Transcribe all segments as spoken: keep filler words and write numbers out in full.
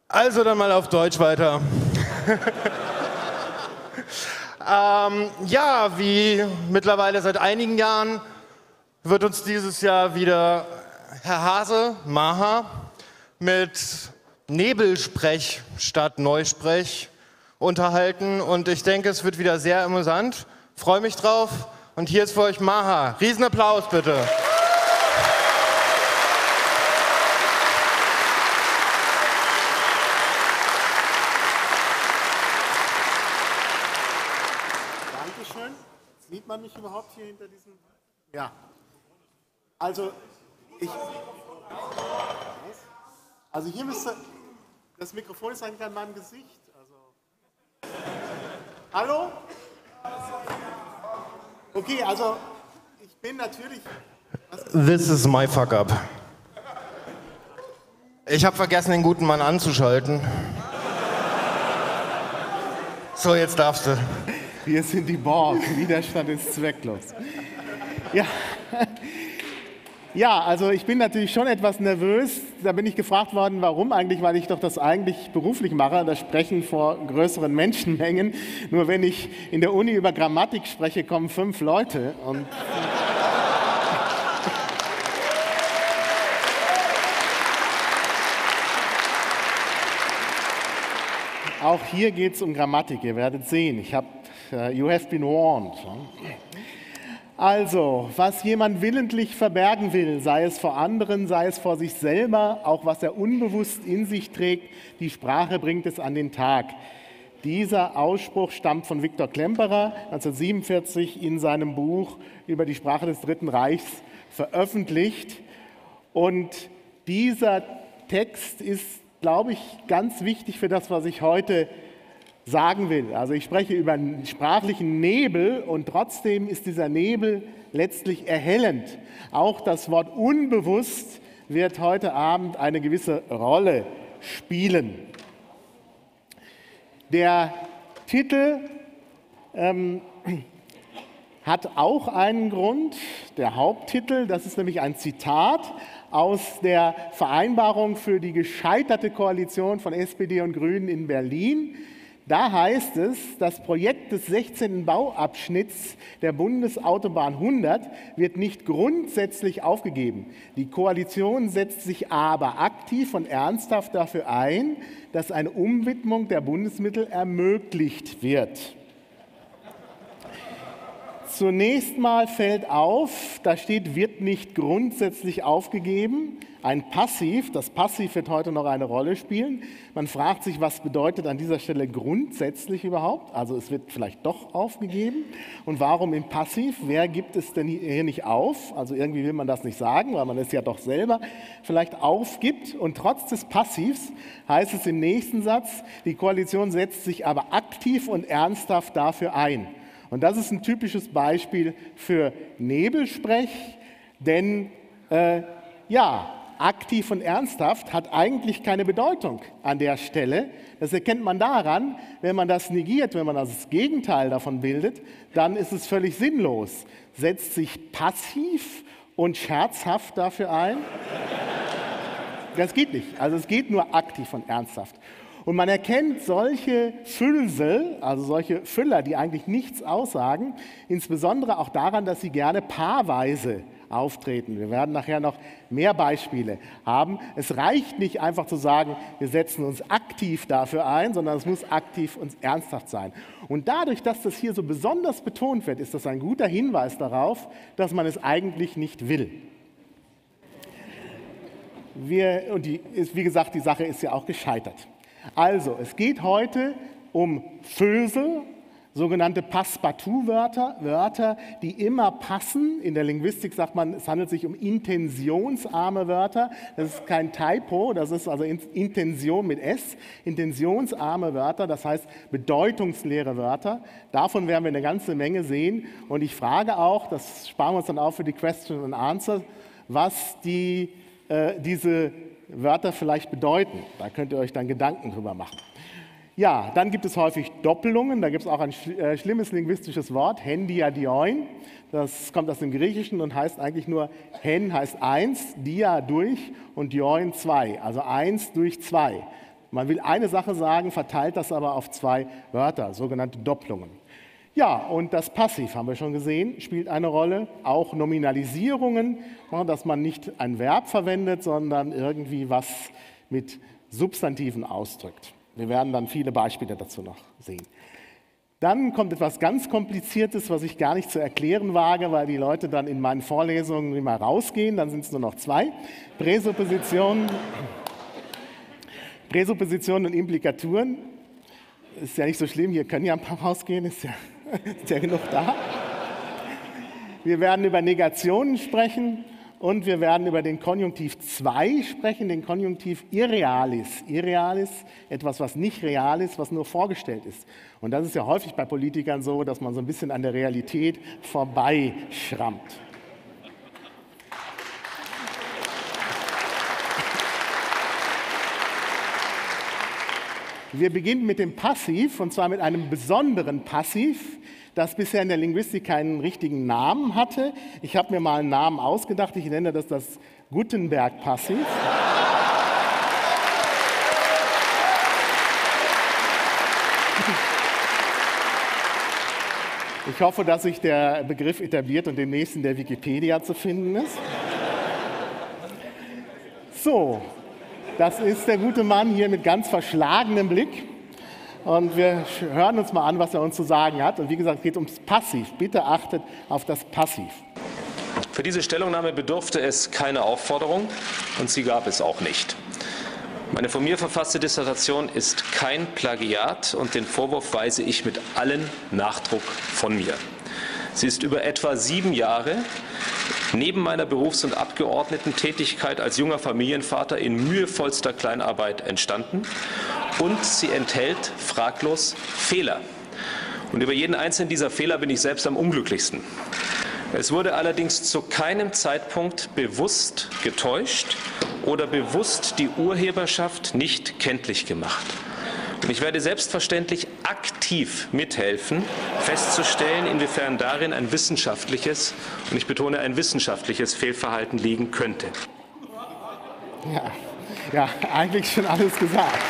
Also dann mal auf Deutsch weiter. ähm, ja, wie mittlerweile seit einigen Jahren wird uns dieses Jahr wieder Herr Hase, Maha, mit Nebelsprech statt Neusprech unterhalten. Und ich denke, es wird wieder sehr amüsant. Freue mich drauf. Und hier ist für euch Maha. Riesenapplaus bitte. Dankeschön. Sieht man mich überhaupt hier hinter diesem? Ja. Also, ich. Also, hier müsste. Das Mikrofon ist eigentlich an meinem Gesicht. Also. Hallo? Okay, also, ich bin natürlich. This is my fuck up. Ich habe vergessen, den guten Mann anzuschalten. So, jetzt darfst du. Wir sind die Borg. Widerstand ist zwecklos. Ja. Ja, also ich bin natürlich schon etwas nervös. Da bin ich gefragt worden, warum eigentlich, weil ich doch das eigentlich beruflich mache, das Sprechen vor größeren Menschenmengen. Nur wenn ich in der Uni über Grammatik spreche, kommen fünf Leute. Und auch hier geht es um Grammatik, ihr werdet sehen. Ich habe, uh, you have been warned. Also, was jemand willentlich verbergen will, sei es vor anderen, sei es vor sich selber, auch was er unbewusst in sich trägt, die Sprache bringt es an den Tag. Dieser Ausspruch stammt von Viktor Klemperer, neunzehnhundertsiebenundvierzig in seinem Buch über die Sprache des Dritten Reichs veröffentlicht. Und dieser Text ist, glaube ich, ganz wichtig für das, was ich heute sagen will. Also ich spreche über einen sprachlichen Nebel und trotzdem ist dieser Nebel letztlich erhellend. Auch das Wort unbewusst wird heute Abend eine gewisse Rolle spielen. Der Titel ähm, hat auch einen Grund, der Haupttitel, das ist nämlich ein Zitat aus der Vereinbarung für die gescheiterte Koalition von S P D und Grünen in Berlin. Da heißt es, das Projekt des sechzehnten Bauabschnitts der Bundesautobahn hundert wird nicht grundsätzlich aufgegeben. Die Koalition setzt sich aber aktiv und ernsthaft dafür ein, dass eine Umwidmung der Bundesmittel ermöglicht wird. Zunächst mal fällt auf, da steht, wird nicht grundsätzlich aufgegeben. Ein Passiv, das Passiv wird heute noch eine Rolle spielen. Man fragt sich, was bedeutet an dieser Stelle grundsätzlich überhaupt? Also es wird vielleicht doch aufgegeben. Und warum im Passiv? Wer gibt es denn hier nicht auf? Also irgendwie will man das nicht sagen, weil man es ja doch selber vielleicht aufgibt. Und trotz des Passivs heißt es im nächsten Satz, die Koalition setzt sich aber aktiv und ernsthaft dafür ein. Und das ist ein typisches Beispiel für Nebelsprech, denn äh, ja, aktiv und ernsthaft hat eigentlich keine Bedeutung an der Stelle. Das erkennt man daran, wenn man das negiert, wenn man das Gegenteil davon bildet, dann ist es völlig sinnlos. Setzt sich passiv und scherzhaft dafür ein? Das geht nicht. Also es geht nur aktiv und ernsthaft. Und man erkennt solche Füllsel, also solche Füller, die eigentlich nichts aussagen, insbesondere auch daran, dass sie gerne paarweise auftreten. Wir werden nachher noch mehr Beispiele haben. Es reicht nicht einfach zu sagen, wir setzen uns aktiv dafür ein, sondern es muss aktiv und ernsthaft sein. Und dadurch, dass das hier so besonders betont wird, ist das ein guter Hinweis darauf, dass man es eigentlich nicht will. Wir, und die, wie gesagt, die Sache ist ja auch gescheitert. Also, es geht heute um Füllsel, sogenannte Passepartout-Wörter, Wörter, die immer passen. In der Linguistik sagt man, es handelt sich um intentionsarme Wörter. Das ist kein Typo, das ist also Intention mit S. Intentionsarme Wörter, das heißt bedeutungsleere Wörter. Davon werden wir eine ganze Menge sehen. Und ich frage auch, das sparen wir uns dann auf für die Question and Answer, was die, äh, diese Wörter vielleicht bedeuten. Da könnt ihr euch dann Gedanken drüber machen. Ja, dann gibt es häufig Doppelungen. Da gibt es auch ein äh, schlimmes linguistisches Wort, hendiadioin. Das kommt aus dem Griechischen und heißt eigentlich nur, hen heißt eins, dia durch und dioin zwei, also eins durch zwei. Man will eine Sache sagen, verteilt das aber auf zwei Wörter, sogenannte Doppelungen. Ja, und das Passiv, haben wir schon gesehen, spielt eine Rolle. Auch Nominalisierungen, dass man nicht ein Verb verwendet, sondern irgendwie was mit Substantiven ausdrückt. Wir werden dann viele Beispiele dazu noch sehen. Dann kommt etwas ganz Kompliziertes, was ich gar nicht zu erklären wage, weil die Leute dann in meinen Vorlesungen immer rausgehen, dann sind es nur noch zwei. Präsuppositionen, Präsuppositionen und Implikaturen. Ist ja nicht so schlimm, hier können ja ein paar rausgehen, ist ja, ist ja genug da. Wir werden über Negationen sprechen und wir werden über den Konjunktiv zwei sprechen, den Konjunktiv Irrealis. Irrealis, etwas, was nicht real ist, was nur vorgestellt ist. Und das ist ja häufig bei Politikern so, dass man so ein bisschen an der Realität vorbeischrammt. Wir beginnen mit dem Passiv, und zwar mit einem besonderen Passiv, das bisher in der Linguistik keinen richtigen Namen hatte. Ich habe mir mal einen Namen ausgedacht, ich nenne das das Gutenberg-Passiv. Ich hoffe, dass sich der Begriff etabliert und demnächst in der Wikipedia zu finden ist. So, das ist der gute Mann hier mit ganz verschlagenem Blick. Und wir hören uns mal an, was er uns zu sagen hat. Und wie gesagt, es geht ums Passiv. Bitte achtet auf das Passiv. Für diese Stellungnahme bedurfte es keine Aufforderung und sie gab es auch nicht. Meine von mir verfasste Dissertation ist kein Plagiat und den Vorwurf weise ich mit allem Nachdruck von mir. Sie ist über etwa sieben Jahre neben meiner Berufs- und Abgeordnetentätigkeit als junger Familienvater in mühevollster Kleinarbeit entstanden und sie enthält fraglos Fehler. Und über jeden einzelnen dieser Fehler bin ich selbst am unglücklichsten. Es wurde allerdings zu keinem Zeitpunkt bewusst getäuscht oder bewusst die Urheberschaft nicht kenntlich gemacht. Und ich werde selbstverständlich aktiv mithelfen, festzustellen, inwiefern darin ein wissenschaftliches, und ich betone ein wissenschaftliches Fehlverhalten liegen könnte. Ja, ja, eigentlich schon alles gesagt.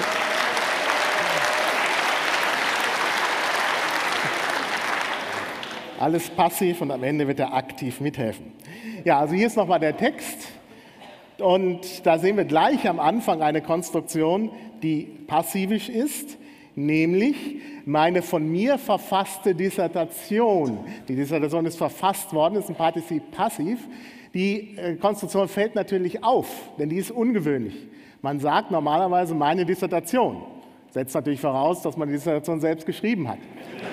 Alles passiv und am Ende wird er aktiv mithelfen. Ja, also hier ist nochmal der Text. Und da sehen wir gleich am Anfang eine Konstruktion, die passivisch ist, nämlich meine von mir verfasste Dissertation. Die Dissertation ist verfasst worden, ist ein Partizip passiv. Die Konstruktion fällt natürlich auf, denn die ist ungewöhnlich. Man sagt normalerweise meine Dissertation. Setzt natürlich voraus, dass man die Dissertation selbst geschrieben hat.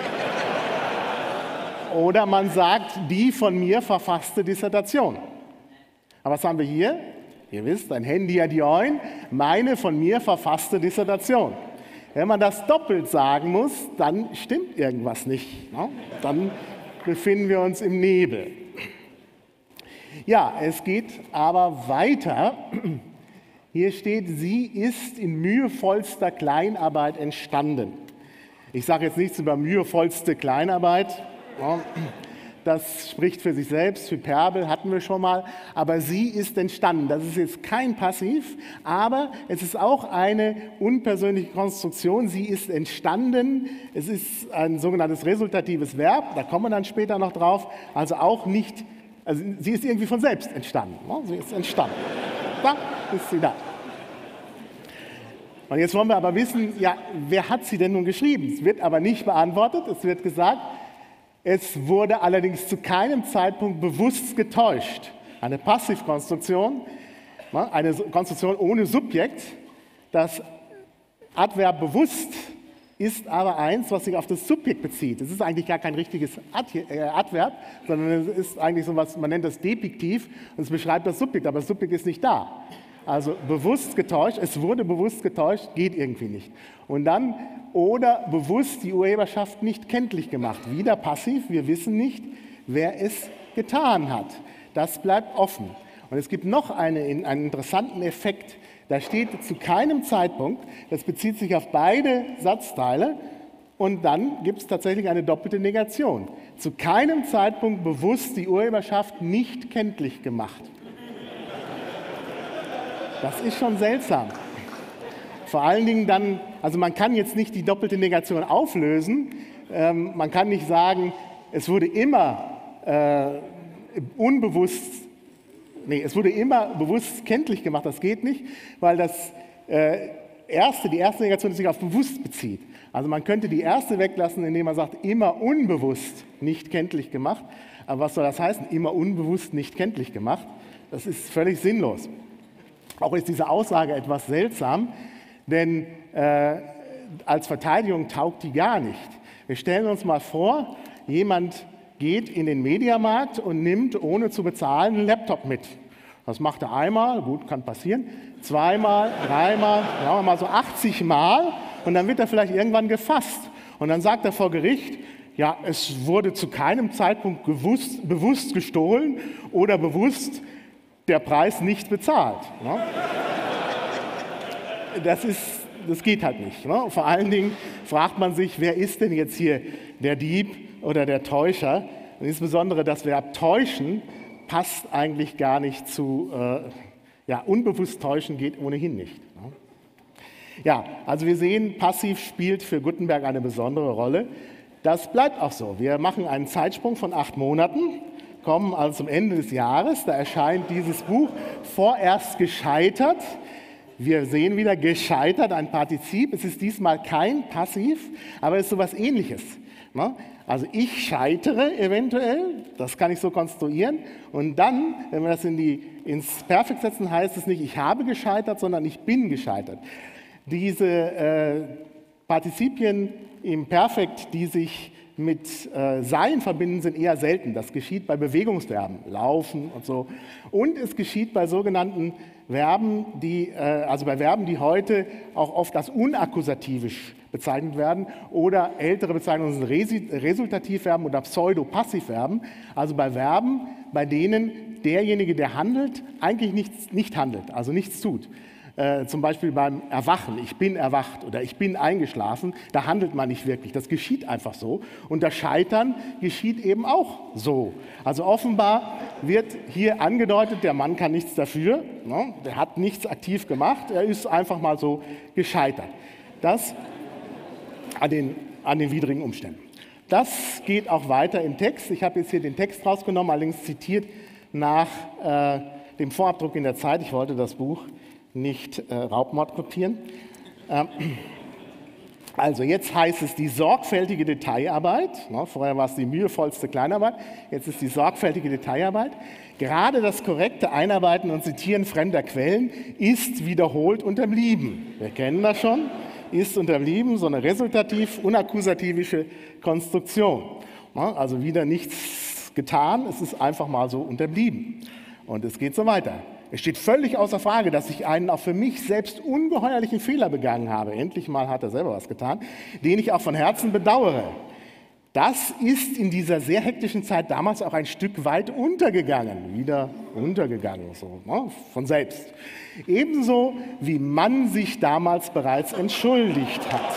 Oder man sagt die von mir verfasste Dissertation. Aber was haben wir hier? Ihr wisst, ein Handy adioin, meine von mir verfasste Dissertation. Wenn man das doppelt sagen muss, dann stimmt irgendwas nicht. Ne? Dann befinden wir uns im Nebel. Ja, es geht aber weiter. Hier steht, sie ist in mühevollster Kleinarbeit entstanden. Ich sage jetzt nichts über mühevollste Kleinarbeit. Ja, das spricht für sich selbst, Hyperbel hatten wir schon mal, aber sie ist entstanden. Das ist jetzt kein Passiv, aber es ist auch eine unpersönliche Konstruktion. Sie ist entstanden, es ist ein sogenanntes resultatives Verb, da kommen wir dann später noch drauf, also auch nicht, also sie ist irgendwie von selbst entstanden. Sie ist entstanden. Da ist sie da. Und jetzt wollen wir aber wissen, ja, wer hat sie denn nun geschrieben? Es wird aber nicht beantwortet, es wird gesagt, es wurde allerdings zu keinem Zeitpunkt bewusst getäuscht. Eine Passivkonstruktion, eine Konstruktion ohne Subjekt. Das Adverb bewusst ist aber eins, was sich auf das Subjekt bezieht. Es ist eigentlich gar kein richtiges Adverb, sondern es ist eigentlich so was, man nennt das Depiktiv und es beschreibt das Subjekt, aber das Subjekt ist nicht da. Also bewusst getäuscht, es wurde bewusst getäuscht, geht irgendwie nicht. Und dann oder bewusst die Urheberschaft nicht kenntlich gemacht. Wieder passiv, wir wissen nicht, wer es getan hat. Das bleibt offen. Und es gibt noch eine, einen interessanten Effekt. Da steht zu keinem Zeitpunkt, das bezieht sich auf beide Satzteile, und dann gibt es tatsächlich eine doppelte Negation. Zu keinem Zeitpunkt bewusst die Urheberschaft nicht kenntlich gemacht. Das ist schon seltsam. Vor allen Dingen dann, also man kann jetzt nicht die doppelte Negation auflösen. Ähm, man kann nicht sagen, es wurde immer äh, unbewusst, nee, es wurde immer bewusst kenntlich gemacht. Das geht nicht, weil das äh, erste, die erste Negation sich auf bewusst bezieht. Also man könnte die erste weglassen, indem man sagt, immer unbewusst nicht kenntlich gemacht. Aber was soll das heißen? Immer unbewusst nicht kenntlich gemacht. Das ist völlig sinnlos. Auch ist diese Aussage etwas seltsam, denn äh, als Verteidigung taugt die gar nicht. Wir stellen uns mal vor, jemand geht in den Mediamarkt und nimmt, ohne zu bezahlen, einen Laptop mit. Das macht er einmal, gut, kann passieren, zweimal, dreimal, sagen wir mal so achtzig Mal und dann wird er vielleicht irgendwann gefasst. Und dann sagt er vor Gericht, ja, es wurde zu keinem Zeitpunkt gewusst, bewusst gestohlen oder bewusst der Preis nicht bezahlt. Ne? Das ist, das geht halt nicht. Ne? Vor allen Dingen fragt man sich, wer ist denn jetzt hier der Dieb oder der Täuscher? Und insbesondere das Verb täuschen passt eigentlich gar nicht zu, äh, ja, unbewusst täuschen geht ohnehin nicht. Ne? Ja, also wir sehen, passiv spielt für Gutenberg eine besondere Rolle. Das bleibt auch so. Wir machen einen Zeitsprung von acht Monaten, kommen also zum Ende des Jahres. Da erscheint dieses Buch vorerst gescheitert. Wir sehen wieder gescheitert, ein Partizip. Es ist diesmal kein Passiv, aber es ist so etwas Ähnliches. Also ich scheitere eventuell, das kann ich so konstruieren. Und dann, wenn wir das in die, ins Perfekt setzen, heißt es nicht, ich habe gescheitert, sondern ich bin gescheitert. Diese äh, Partizipien im Perfekt, die sich mit äh, Sein verbinden, sind eher selten. Das geschieht bei Bewegungsverben, laufen und so. Und es geschieht bei sogenannten Verben, die, äh, also bei Verben, die heute auch oft als unakkusativisch bezeichnet werden oder ältere Bezeichnungen sind Resultativverben oder Pseudopassivverben, also bei Verben, bei denen derjenige, der handelt, eigentlich nichts, nicht handelt, also nichts tut. Äh, zum Beispiel beim Erwachen, ich bin erwacht oder ich bin eingeschlafen, da handelt man nicht wirklich, das geschieht einfach so. Und das Scheitern geschieht eben auch so. Also offenbar wird hier angedeutet, der Mann kann nichts dafür, ne? Der hat nichts aktiv gemacht, er ist einfach mal so gescheitert. Das an den, an den widrigen Umständen. Das geht auch weiter im Text. Ich habe jetzt hier den Text rausgenommen, allerdings zitiert nach äh, dem Vorabdruck in der Zeit. Ich wollte das Buch nicht äh, Raubmord kopieren. Ähm, also jetzt heißt es die sorgfältige Detailarbeit. Ne, vorher war es die mühevollste Kleinarbeit. Jetzt ist die sorgfältige Detailarbeit. Gerade das korrekte Einarbeiten und Zitieren fremder Quellen ist wiederholt unterblieben. Wir kennen das schon. Ist unterblieben, so eine resultativ unakkusativische Konstruktion. Ne, also wieder nichts getan, es ist einfach mal so unterblieben. Und es geht so weiter. Es steht völlig außer Frage, dass ich einen auch für mich selbst ungeheuerlichen Fehler begangen habe. Endlich mal hat er selber was getan, den ich auch von Herzen bedauere. Das ist in dieser sehr hektischen Zeit damals auch ein Stück weit untergegangen. Wieder untergegangen, so, ne, von selbst. Ebenso wie man sich damals bereits entschuldigt hat.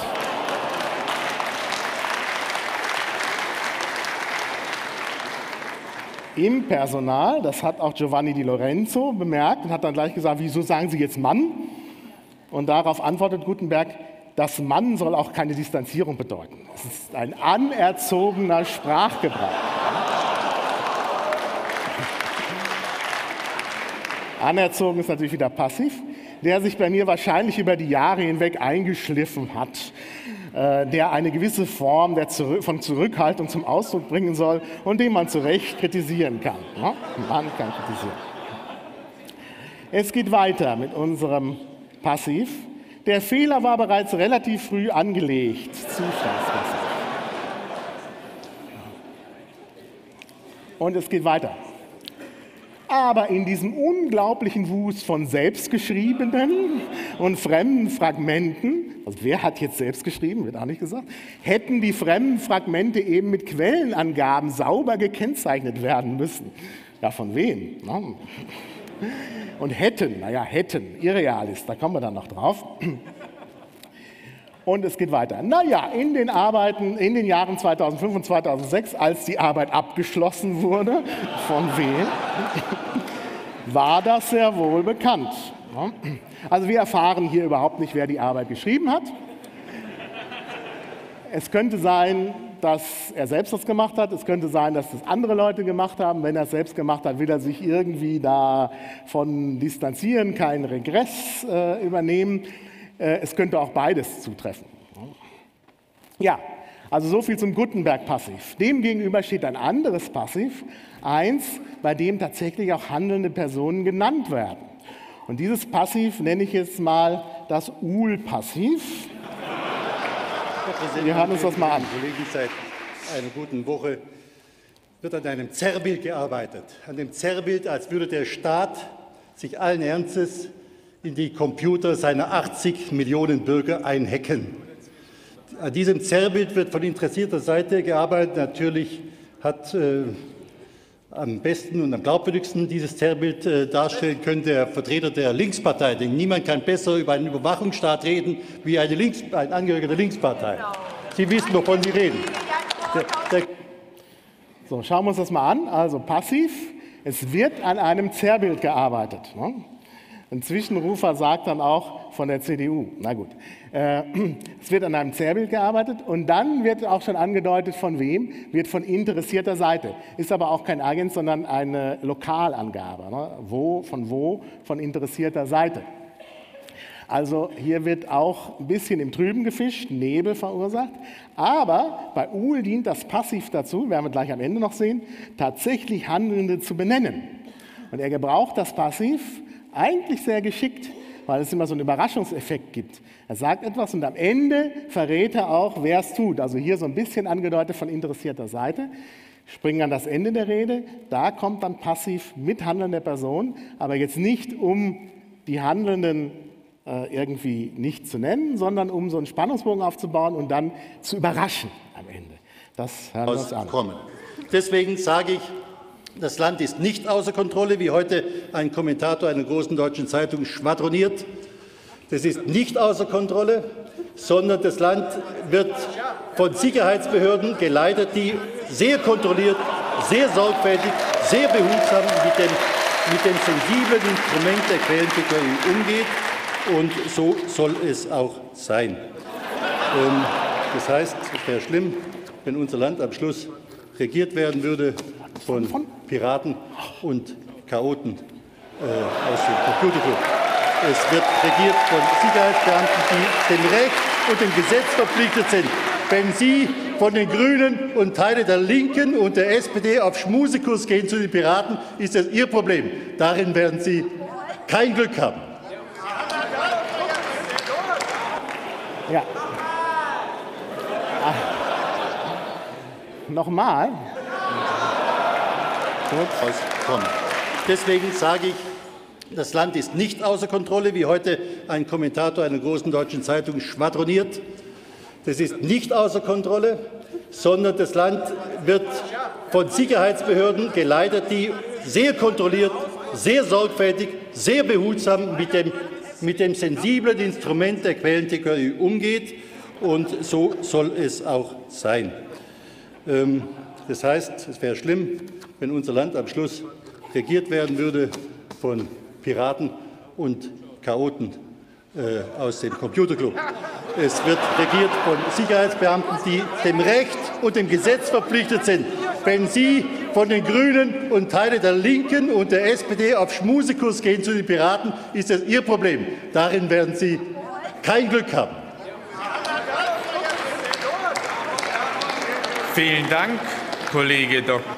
Im Personal, das hat auch Giovanni Di Lorenzo bemerkt und hat dann gleich gesagt, wieso sagen Sie jetzt Mann? Und darauf antwortet Gutenberg, das Mann soll auch keine Distanzierung bedeuten. Es ist ein anerzogener Sprachgebrauch. Anerzogen ist natürlich wieder passiv, der sich bei mir wahrscheinlich über die Jahre hinweg eingeschliffen hat, äh, der eine gewisse Form der Zurück- von Zurückhaltung zum Ausdruck bringen soll und den man zu Recht kritisieren kann. Ja? Man kann kritisieren. Es geht weiter mit unserem Passiv. Der Fehler war bereits relativ früh angelegt. Zustandspassiv. Und es geht weiter. Aber in diesem unglaublichen Wust von selbstgeschriebenen und fremden Fragmenten, also wer hat jetzt selbst geschrieben, wird auch nicht gesagt, hätten die fremden Fragmente eben mit Quellenangaben sauber gekennzeichnet werden müssen. Ja, von wem? Ne? Und hätten, naja, hätten, irreal ist, da kommen wir dann noch drauf. Und es geht weiter. Naja, in den Arbeiten, in den Jahren zweitausendfünf und zweitausendsechs, als die Arbeit abgeschlossen wurde, von wem, war das sehr wohl bekannt. Also wir erfahren hier überhaupt nicht, wer die Arbeit geschrieben hat. Es könnte sein, dass er selbst das gemacht hat. Es könnte sein, dass das andere Leute gemacht haben. Wenn er es selbst gemacht hat, will er sich irgendwie davon distanzieren, keinen Regress äh, übernehmen. Äh, es könnte auch beides zutreffen. Ja, also so viel zum Gutenberg-Passiv. Demgegenüber steht ein anderes Passiv, eins, bei dem tatsächlich auch handelnde Personen genannt werden. Und dieses Passiv nenne ich jetzt mal das Uhl-Passiv. Wir hören uns das mal an. Kollegen, seit einer guten Woche wird an einem Zerrbild gearbeitet. An dem Zerrbild, als würde der Staat sich allen Ernstes in die Computer seiner achtzig Millionen Bürger einhacken. An diesem Zerrbild wird von interessierter Seite gearbeitet. Natürlich hat äh, am besten und am glaubwürdigsten dieses Zerrbild äh, darstellen können der Vertreter der Linkspartei. Denn niemand kann besser über einen Überwachungsstaat reden wie eine Links-, ein Angehöriger der Linkspartei. Sie wissen, wovon Sie reden. Der, der so, schauen wir uns das mal an. Also passiv, es wird an einem Zerrbild gearbeitet. Ne? Ein Zwischenrufer sagt dann auch von der C D U. Na gut. Äh, es wird an einem Zerrbild gearbeitet und dann wird auch schon angedeutet, von wem, wird von interessierter Seite. Ist aber auch kein Agent, sondern eine Lokalangabe. Ne? Wo, von wo, von interessierter Seite. Also hier wird auch ein bisschen im Trüben gefischt, Nebel verursacht. Aber bei Uhl dient das Passiv dazu, werden wir gleich am Ende noch sehen, tatsächlich Handelnde zu benennen. Und er gebraucht das Passiv eigentlich sehr geschickt, weil es immer so einen Überraschungseffekt gibt. Er sagt etwas und am Ende verrät er auch, wer es tut. Also hier so ein bisschen angedeutet von interessierter Seite. Springen an das Ende der Rede. Da kommt dann Passiv mit handelnder Person, aber jetzt nicht, um die Handelnden äh, irgendwie nicht zu nennen, sondern um so einen Spannungsbogen aufzubauen und dann zu überraschen am Ende. Das hören wir uns an. Kommen. Deswegen sage ich, das Land ist nicht außer Kontrolle, wie heute ein Kommentator einer großen deutschen Zeitung schwadroniert. Das ist nicht außer Kontrolle, sondern das Land wird von Sicherheitsbehörden geleitet, die sehr kontrolliert, sehr sorgfältig, sehr behutsam mit dem, mit dem sensiblen Instrument der Quellentechnologie umgeht. Und so soll es auch sein. Ähm, das heißt, es wäre schlimm, wenn unser Land am Schluss regiert werden würde von Piraten und Chaoten äh, aus dem Computerclub. Es wird regiert von Sicherheitsbeamten, die dem Recht und dem Gesetz verpflichtet sind. Wenn Sie von den Grünen und Teile der Linken und der S P D auf Schmusekurs gehen zu den Piraten, ist das Ihr Problem. Darin werden Sie kein Glück haben. Ja. Ah. Nochmal. Auskommen. Deswegen sage ich, das Land ist nicht außer Kontrolle, wie heute ein Kommentator einer großen deutschen Zeitung schwadroniert. Das ist nicht außer Kontrolle, sondern das Land wird von Sicherheitsbehörden geleitet, die sehr kontrolliert, sehr sorgfältig, sehr behutsam mit dem, mit dem sensiblen Instrument der Quellentechnologie umgeht. Und so soll es auch sein. Ähm, das heißt, es wäre schlimm, wenn unser Land am Schluss regiert werden würde von Piraten und Chaoten äh, aus dem Computerclub. Es wird regiert von Sicherheitsbeamten, die dem Recht und dem Gesetz verpflichtet sind. Wenn Sie von den Grünen und Teile der Linken und der S P D auf Schmusekurs gehen zu den Piraten, ist das Ihr Problem. Darin werden Sie kein Glück haben. Vielen Dank, Kollege Doktor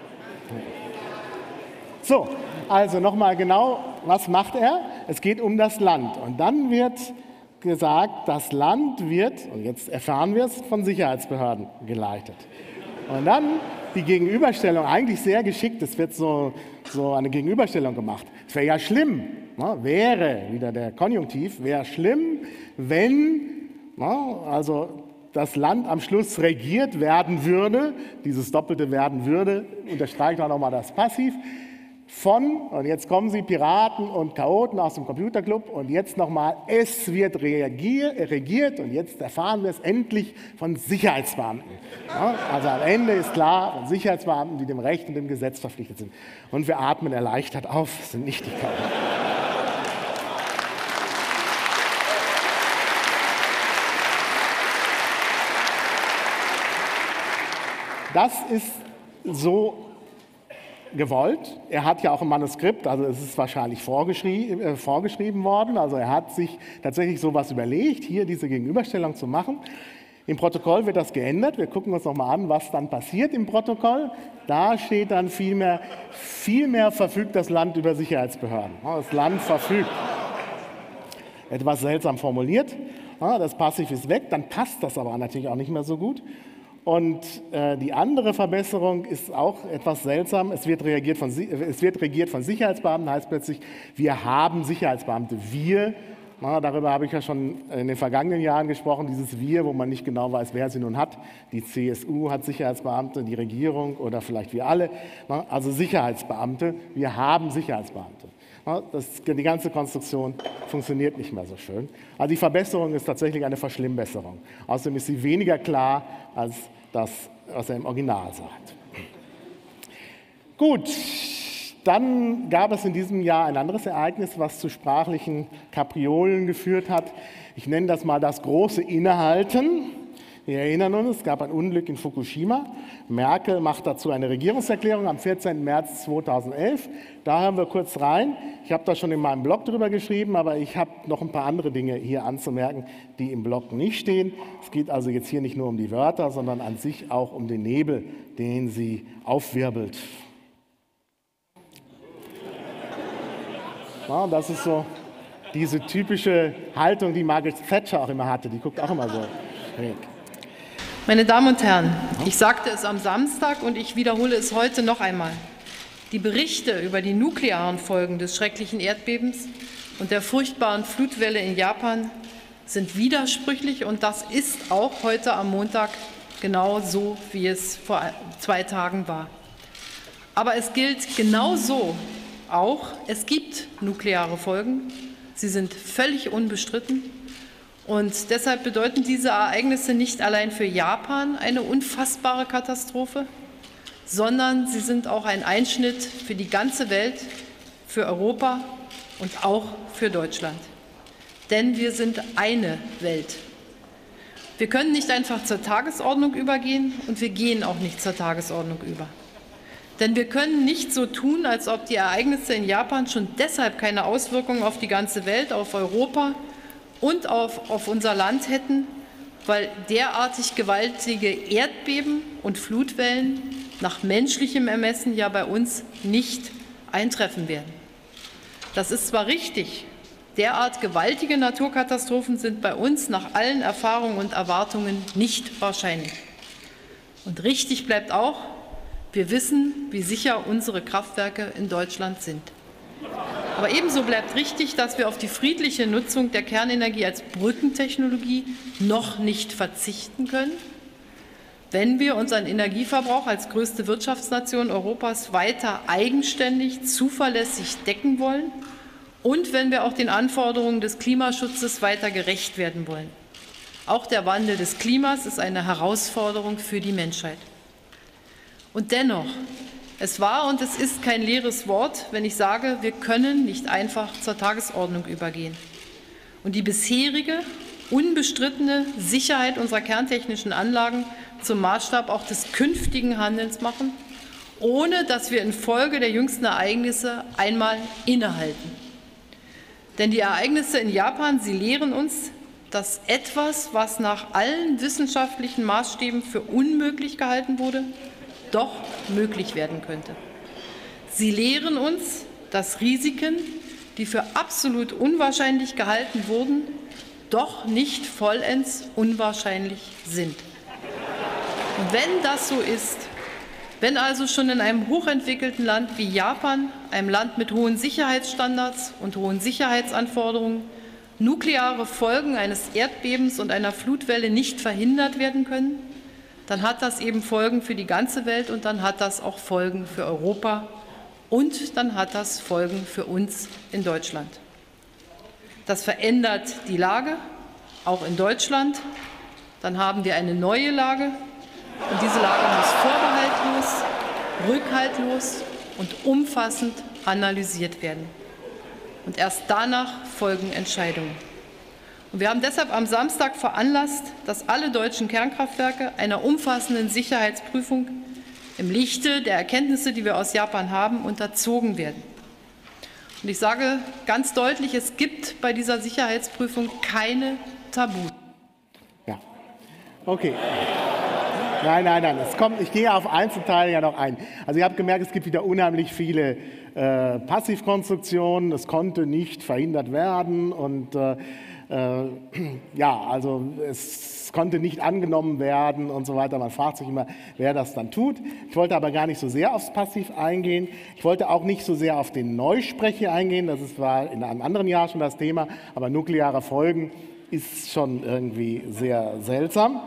So, also nochmal genau, was macht er? Es geht um das Land. Und dann wird gesagt, das Land wird, und jetzt erfahren wir es, von Sicherheitsbehörden geleitet. Und dann die Gegenüberstellung, eigentlich sehr geschickt, es wird so, so eine Gegenüberstellung gemacht. Es wäre ja schlimm, ne, wäre, wieder der Konjunktiv, wäre schlimm, wenn, ne, also das Land am Schluss regiert werden würde, dieses doppelte werden würde, unterstreicht auch nochmal das Passiv, von, und jetzt kommen sie, Piraten und Chaoten aus dem Computerclub, und jetzt nochmal, es wird reagier, regiert, und jetzt erfahren wir es endlich von Sicherheitsbeamten. Ja, also am Ende ist klar, von Sicherheitsbeamten, die dem Recht und dem Gesetz verpflichtet sind. Und wir atmen erleichtert auf, es sind nicht die Chaoten. Das ist so gewollt. Er hat ja auch ein Manuskript, also es ist wahrscheinlich vorgeschrieben, äh, vorgeschrieben worden. Also er hat sich tatsächlich sowas überlegt, hier diese Gegenüberstellung zu machen. Im Protokoll wird das geändert. Wir gucken uns noch mal an, was dann passiert im Protokoll. Da steht dann vielmehr, vielmehr verfügt das Land über Sicherheitsbehörden. Das Land verfügt. Etwas seltsam formuliert. Das Passiv ist weg, dann passt das aber natürlich auch nicht mehr so gut. Und äh, die andere Verbesserung ist auch etwas seltsam. Es wird, reagiert von, es wird regiert von Sicherheitsbeamten, heißt plötzlich, wir haben Sicherheitsbeamte. Wir, na, darüber habe ich ja schon in den vergangenen Jahren gesprochen, dieses Wir, wo man nicht genau weiß, wer sie nun hat. Die C S U hat Sicherheitsbeamte, die Regierung oder vielleicht wir alle. Na, also Sicherheitsbeamte, wir haben Sicherheitsbeamte. Na, das, die ganze Konstruktion funktioniert nicht mehr so schön. Also die Verbesserung ist tatsächlich eine Verschlimmbesserung. Außerdem ist sie weniger klar als das, was er im Original sagt. Gut, dann gab es in diesem Jahr ein anderes Ereignis, was zu sprachlichen Kapriolen geführt hat. Ich nenne das mal das große Innehalten. Wir erinnern uns, es gab ein Unglück in Fukushima. Merkel macht dazu eine Regierungserklärung am vierzehnten März zweitausendelf. Da hören wir kurz rein. Ich habe da schon in meinem Blog drüber geschrieben, aber ich habe noch ein paar andere Dinge hier anzumerken, die im Blog nicht stehen. Es geht also jetzt hier nicht nur um die Wörter, sondern an sich auch um den Nebel, den sie aufwirbelt. Ja, das ist so diese typische Haltung, die Margaret Thatcher auch immer hatte. Die guckt auch immer so schräg. Meine Damen und Herren, ich sagte es am Samstag und ich wiederhole es heute noch einmal. Die Berichte über die nuklearen Folgen des schrecklichen Erdbebens und der furchtbaren Flutwelle in Japan sind widersprüchlich und das ist auch heute am Montag genau so, wie es vor zwei Tagen war. Aber es gilt genauso auch, es gibt nukleare Folgen, sie sind völlig unbestritten. Und deshalb bedeuten diese Ereignisse nicht allein für Japan eine unfassbare Katastrophe, sondern sie sind auch ein Einschnitt für die ganze Welt, für Europa und auch für Deutschland. Denn wir sind eine Welt. Wir können nicht einfach zur Tagesordnung übergehen und wir gehen auch nicht zur Tagesordnung über. Denn wir können nicht so tun, als ob die Ereignisse in Japan schon deshalb keine Auswirkungen auf die ganze Welt, auf Europa und auf, auf unser Land hätten, weil derartig gewaltige Erdbeben und Flutwellen nach menschlichem Ermessen ja bei uns nicht eintreffen werden. Das ist zwar richtig, derart gewaltige Naturkatastrophen sind bei uns nach allen Erfahrungen und Erwartungen nicht wahrscheinlich. Und richtig bleibt auch, wir wissen, wie sicher unsere Kraftwerke in Deutschland sind. Aber ebenso bleibt richtig, dass wir auf die friedliche Nutzung der Kernenergie als Brückentechnologie noch nicht verzichten können, wenn wir unseren Energieverbrauch als größte Wirtschaftsnation Europas weiter eigenständig, zuverlässig decken wollen und wenn wir auch den Anforderungen des Klimaschutzes weiter gerecht werden wollen. Auch der Wandel des Klimas ist eine Herausforderung für die Menschheit. Und dennoch, es war und es ist kein leeres Wort, wenn ich sage, wir können nicht einfach zur Tagesordnung übergehen und die bisherige, unbestrittene Sicherheit unserer kerntechnischen Anlagen zum Maßstab auch des künftigen Handelns machen, ohne dass wir infolge der jüngsten Ereignisse einmal innehalten. Denn die Ereignisse in Japan, sie lehren uns, dass etwas, was nach allen wissenschaftlichen Maßstäben für unmöglich gehalten wurde, doch möglich werden könnte. Sie lehren uns, dass Risiken, die für absolut unwahrscheinlich gehalten wurden, doch nicht vollends unwahrscheinlich sind. Und wenn das so ist, wenn also schon in einem hochentwickelten Land wie Japan, einem Land mit hohen Sicherheitsstandards und hohen Sicherheitsanforderungen, nukleare Folgen eines Erdbebens und einer Flutwelle nicht verhindert werden können, dann hat das eben Folgen für die ganze Welt und dann hat das auch Folgen für Europa und dann hat das Folgen für uns in Deutschland. Das verändert die Lage, auch in Deutschland. Dann haben wir eine neue Lage und diese Lage muss vorbehaltlos, rückhaltlos und umfassend analysiert werden. Und erst danach folgen Entscheidungen. Und wir haben deshalb am Samstag veranlasst, dass alle deutschen Kernkraftwerke einer umfassenden Sicherheitsprüfung im Lichte der Erkenntnisse, die wir aus Japan haben, unterzogen werden. Und ich sage ganz deutlich, es gibt bei dieser Sicherheitsprüfung keine Tabus. Ja, okay. Nein, nein, nein, es kommt, ich gehe auf Einzelteile ja noch ein. Also ihr habt gemerkt, es gibt wieder unheimlich viele äh, Passivkonstruktionen, es konnte nicht verhindert werden und äh, äh, ja, also es konnte nicht angenommen werden und so weiter. Man fragt sich immer, wer das dann tut. Ich wollte aber gar nicht so sehr aufs Passiv eingehen. Ich wollte auch nicht so sehr auf den Neusprech hier eingehen, das ist, war in einem anderen Jahr schon das Thema, aber nukleare Folgen ist schon irgendwie sehr seltsam.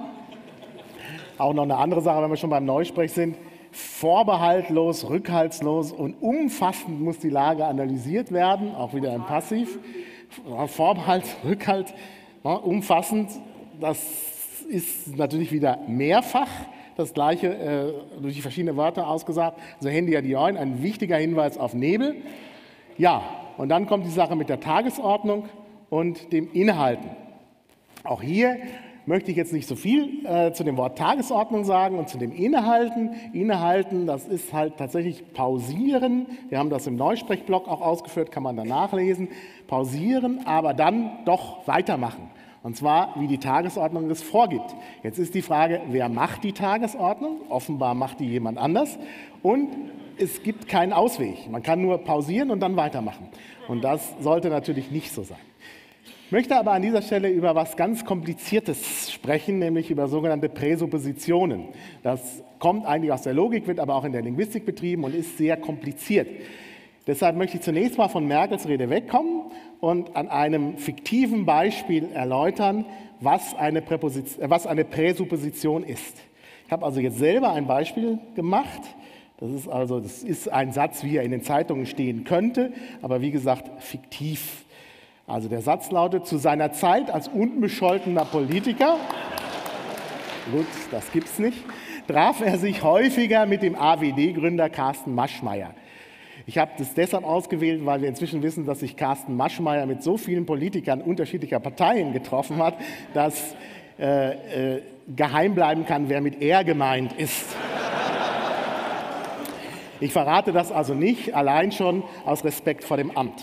Auch noch eine andere Sache, wenn wir schon beim Neusprech sind. Vorbehaltlos, rückhaltslos und umfassend muss die Lage analysiert werden, auch wieder im Passiv. Vorbehalt, Rückhalt, umfassend, das ist natürlich wieder mehrfach das Gleiche äh, durch die verschiedenen Wörter ausgesagt. Also Handy ja die Ohren, ein wichtiger Hinweis auf Nebel. Ja, und dann kommt die Sache mit der Tagesordnung und dem Inhalten. Auch hier möchte ich jetzt nicht so viel äh, zu dem Wort Tagesordnung sagen und zu dem Inhalten. Inhalten, das ist halt tatsächlich pausieren. Wir haben das im Neusprechblock auch ausgeführt, kann man da nachlesen. Pausieren, aber dann doch weitermachen. Und zwar, wie die Tagesordnung es vorgibt. Jetzt ist die Frage, wer macht die Tagesordnung? Offenbar macht die jemand anders. Und es gibt keinen Ausweg. Man kann nur pausieren und dann weitermachen. Und das sollte natürlich nicht so sein. Ich möchte aber an dieser Stelle über etwas ganz Kompliziertes sprechen, nämlich über sogenannte Präsuppositionen. Das kommt eigentlich aus der Logik, wird aber auch in der Linguistik betrieben und ist sehr kompliziert. Deshalb möchte ich zunächst mal von Merkels Rede wegkommen und an einem fiktiven Beispiel erläutern, was eine, Präposition, was eine Präsupposition ist. Ich habe also jetzt selber ein Beispiel gemacht. Das ist also das ist ein Satz, wie er in den Zeitungen stehen könnte, aber wie gesagt fiktiv. Also der Satz lautet, zu seiner Zeit als unbescholtener Politiker, gut, das gibt es nicht, traf er sich häufiger mit dem A W D-Gründer Carsten Maschmeyer. Ich habe das deshalb ausgewählt, weil wir inzwischen wissen, dass sich Carsten Maschmeyer mit so vielen Politikern unterschiedlicher Parteien getroffen hat, dass äh, äh, geheim bleiben kann, wer mit er gemeint ist. Ich verrate das also nicht, allein schon aus Respekt vor dem Amt.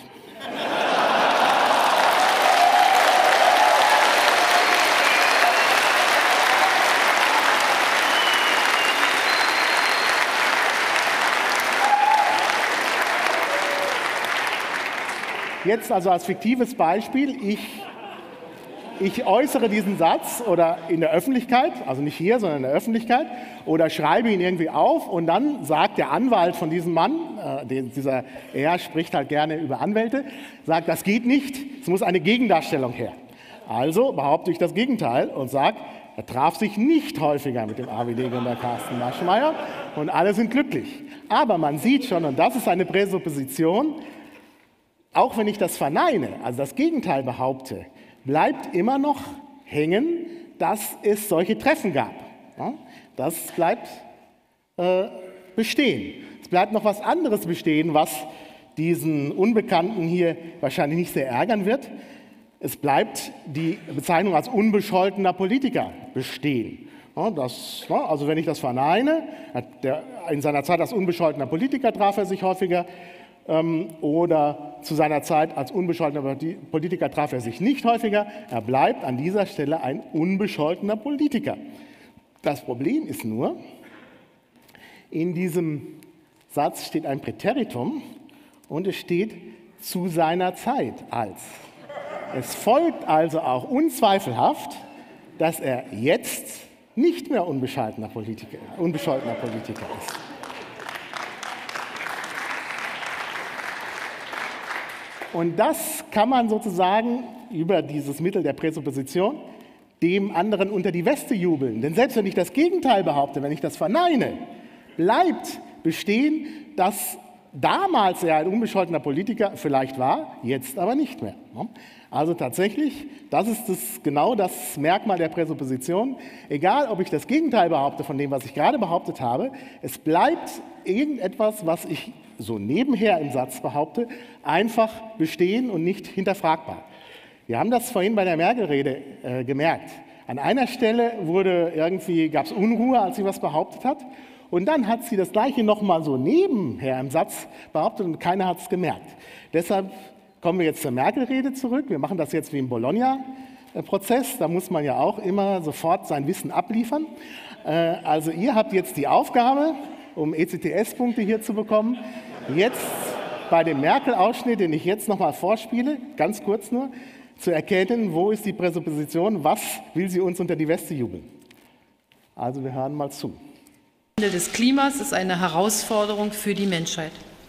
Jetzt also als fiktives Beispiel, ich, ich äußere diesen Satz oder in der Öffentlichkeit, also nicht hier, sondern in der Öffentlichkeit, oder schreibe ihn irgendwie auf und dann sagt der Anwalt von diesem Mann, äh, dieser er spricht halt gerne über Anwälte, sagt, das geht nicht, es muss eine Gegendarstellung her. Also behaupte ich das Gegenteil und sage, er traf sich nicht häufiger mit dem A W D-Gründer Carsten Maschmeyer und alle sind glücklich. Aber man sieht schon, und das ist eine Präsupposition, auch wenn ich das verneine, also das Gegenteil behaupte, bleibt immer noch hängen, dass es solche Treffen gab. Ja, das bleibt äh, bestehen. Es bleibt noch was anderes bestehen, was diesen Unbekannten hier wahrscheinlich nicht sehr ärgern wird. Es bleibt die Bezeichnung als unbescholtener Politiker bestehen. Ja, das, ja, also wenn ich das verneine, der, in seiner Zeit als unbescholtener Politiker traf er sich häufiger, oder zu seiner Zeit als unbescholtener Politiker traf er sich nicht häufiger. Er bleibt an dieser Stelle ein unbescholtener Politiker. Das Problem ist nur, in diesem Satz steht ein Präteritum und es steht zu seiner Zeit als. Es folgt also auch unzweifelhaft, dass er jetzt nicht mehr unbescholtener Politiker, unbescholtener Politiker ist. Und das kann man sozusagen über dieses Mittel der Präsupposition dem anderen unter die Weste jubeln. Denn selbst wenn ich das Gegenteil behaupte, wenn ich das verneine, bleibt bestehen, dass damals er ein unbescholtener Politiker vielleicht war, jetzt aber nicht mehr. Also tatsächlich, das ist das, genau das Merkmal der Präsupposition. Egal, ob ich das Gegenteil behaupte von dem, was ich gerade behauptet habe, es bleibt irgendetwas, was ich so nebenher im Satz behaupte, einfach bestehen und nicht hinterfragbar. Wir haben das vorhin bei der Merkel-Rede äh, gemerkt. An einer Stelle wurde irgendwie, gab es Unruhe, als sie was behauptet hat. Und dann hat sie das Gleiche nochmal so nebenher im Satz behauptet und keiner hat es gemerkt. Deshalb kommen wir jetzt zur Merkel-Rede zurück. Wir machen das jetzt wie im Bologna-Prozess. Da muss man ja auch immer sofort sein Wissen abliefern. Also ihr habt jetzt die Aufgabe, um E C T S-Punkte hier zu bekommen, jetzt bei dem Merkel-Ausschnitt, den ich jetzt nochmal vorspiele, ganz kurz nur, zu erkennen, wo ist die Präsupposition, was will sie uns unter die Weste jubeln. Also wir hören mal zu. Der Wandel des Klimas ist eine Herausforderung für die Menschheit.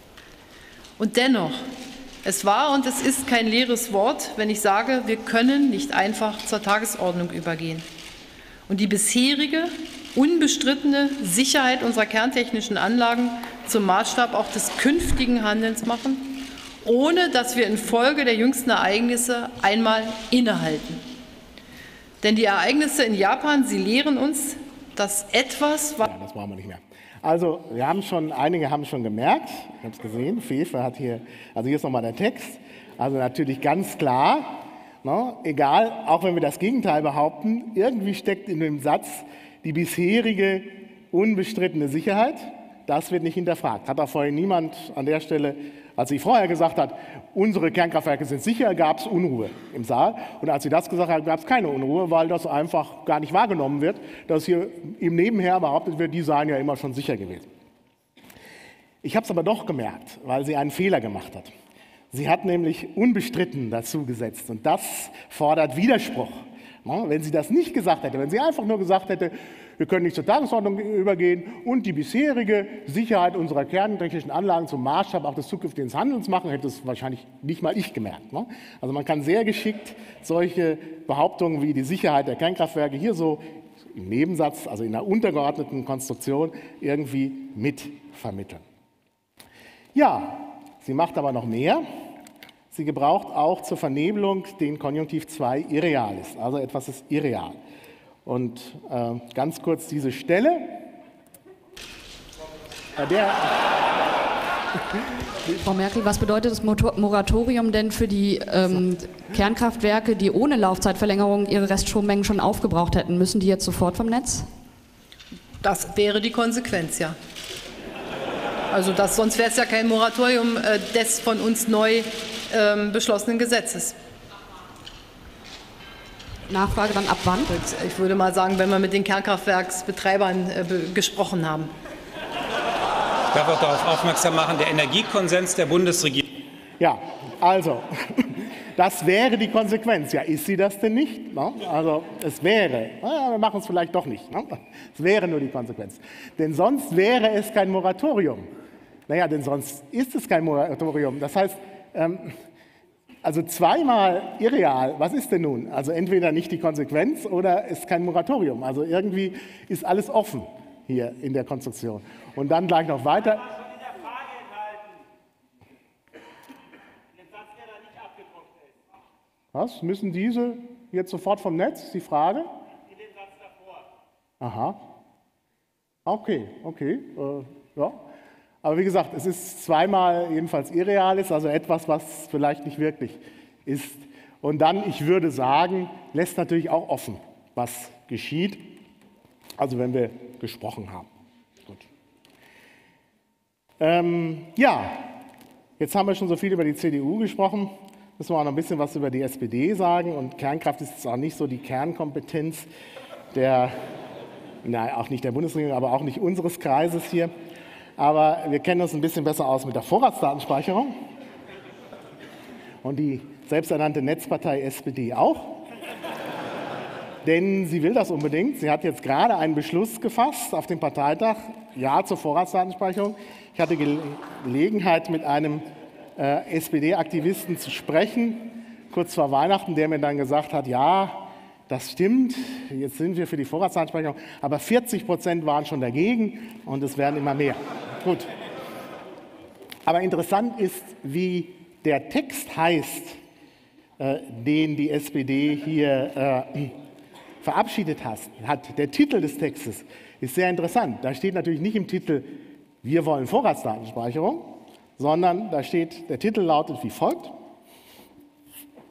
Und dennoch, es war und es ist kein leeres Wort, wenn ich sage, wir können nicht einfach zur Tagesordnung übergehen und die bisherige, unbestrittene Sicherheit unserer kerntechnischen Anlagen zum Maßstab auch des künftigen Handelns machen, ohne dass wir infolge der jüngsten Ereignisse einmal innehalten. Denn die Ereignisse in Japan, sie lehren uns, dass etwas... Ja, das brauchen wir nicht mehr. Also, wir haben schon, einige haben schon gemerkt, ich habe es gesehen, Fefe hat hier, also hier ist nochmal der Text, also natürlich ganz klar, ne, egal, auch wenn wir das Gegenteil behaupten, irgendwie steckt in dem Satz die bisherige unbestrittene Sicherheit, das wird nicht hinterfragt. Hat auch vorhin niemand an der Stelle, als sie vorher gesagt hat, unsere Kernkraftwerke sind sicher, gab es Unruhe im Saal. Und als sie das gesagt hat, gab es keine Unruhe, weil das einfach gar nicht wahrgenommen wird, dass hier im Nebenher behauptet wird, die seien ja immer schon sicher gewesen. Ich habe es aber doch gemerkt, weil sie einen Fehler gemacht hat. Sie hat nämlich unbestritten dazu gesetzt und das fordert Widerspruch. Wenn sie das nicht gesagt hätte, wenn sie einfach nur gesagt hätte, wir können nicht zur Tagesordnung übergehen und die bisherige Sicherheit unserer kerntechnischen Anlagen zum Maßstab auch des zukünftigen Handelns machen, hätte es wahrscheinlich nicht mal ich gemerkt. Also man kann sehr geschickt solche Behauptungen wie die Sicherheit der Kernkraftwerke hier so im Nebensatz, also in einer untergeordneten Konstruktion, irgendwie mitvermitteln. Ja, sie macht aber noch mehr. Sie gebraucht auch zur Vernebelung den Konjunktiv zwei Irrealis, also etwas ist irreal. Und äh, ganz kurz diese Stelle, bei der Frau Merkel, was bedeutet das Moratorium denn für die ähm, Kernkraftwerke, die ohne Laufzeitverlängerung ihre Reststrommengen schon aufgebraucht hätten? Müssen die jetzt sofort vom Netz? Das wäre die Konsequenz, ja. Also das, sonst wäre es ja kein Moratorium äh, des von uns neu ähm, beschlossenen Gesetzes. Nachfrage dann ab wann? Ich würde mal sagen, wenn wir mit den Kernkraftwerksbetreibern äh, gesprochen haben. Ich darf auch darauf aufmerksam machen, der Energiekonsens der Bundesregierung. Ja, also, das wäre die Konsequenz. Ja, ist sie das denn nicht? No? Also, es wäre. Ja, wir machen es vielleicht doch nicht. No? Es wäre nur die Konsequenz. Denn sonst wäre es kein Moratorium. Naja, denn sonst ist es kein Moratorium. Das heißt, ähm, also zweimal irreal, was ist denn nun? Also entweder nicht die Konsequenz oder es ist kein Moratorium. Also irgendwie ist alles offen hier in der Konstruktion. Und dann gleich noch weiter. Was? Müssen diese jetzt sofort vom Netz? Ist die Frage? In den Satz davor. Aha. Okay, okay. Äh, ja. Aber wie gesagt, es ist zweimal jedenfalls Irreales, also etwas, was vielleicht nicht wirklich ist. Und dann, ich würde sagen, lässt natürlich auch offen, was geschieht, also wenn wir gesprochen haben. Gut. Ähm, ja, jetzt haben wir schon so viel über die C D U gesprochen, müssen wir auch noch ein bisschen was über die S P D sagen. Und Kernkraft ist jetzt auch nicht so die Kernkompetenz der, nein, auch nicht der Bundesregierung, aber auch nicht unseres Kreises hier. Aber wir kennen uns ein bisschen besser aus mit der Vorratsdatenspeicherung und die selbsternannte Netzpartei S P D auch. Denn sie will das unbedingt. Sie hat jetzt gerade einen Beschluss gefasst auf dem Parteitag, Ja zur Vorratsdatenspeicherung. Ich hatte Gelegenheit, mit einem äh, S P D-Aktivisten zu sprechen, kurz vor Weihnachten, der mir dann gesagt hat, ja, das stimmt, jetzt sind wir für die Vorratsdatenspeicherung, aber vierzig Prozent waren schon dagegen und es werden immer mehr. Gut. Aber interessant ist, wie der Text heißt, äh, den die S P D hier äh, verabschiedet hat. Der Titel des Textes ist sehr interessant. Da steht natürlich nicht im Titel, wir wollen Vorratsdatenspeicherung, sondern da steht, der Titel lautet wie folgt: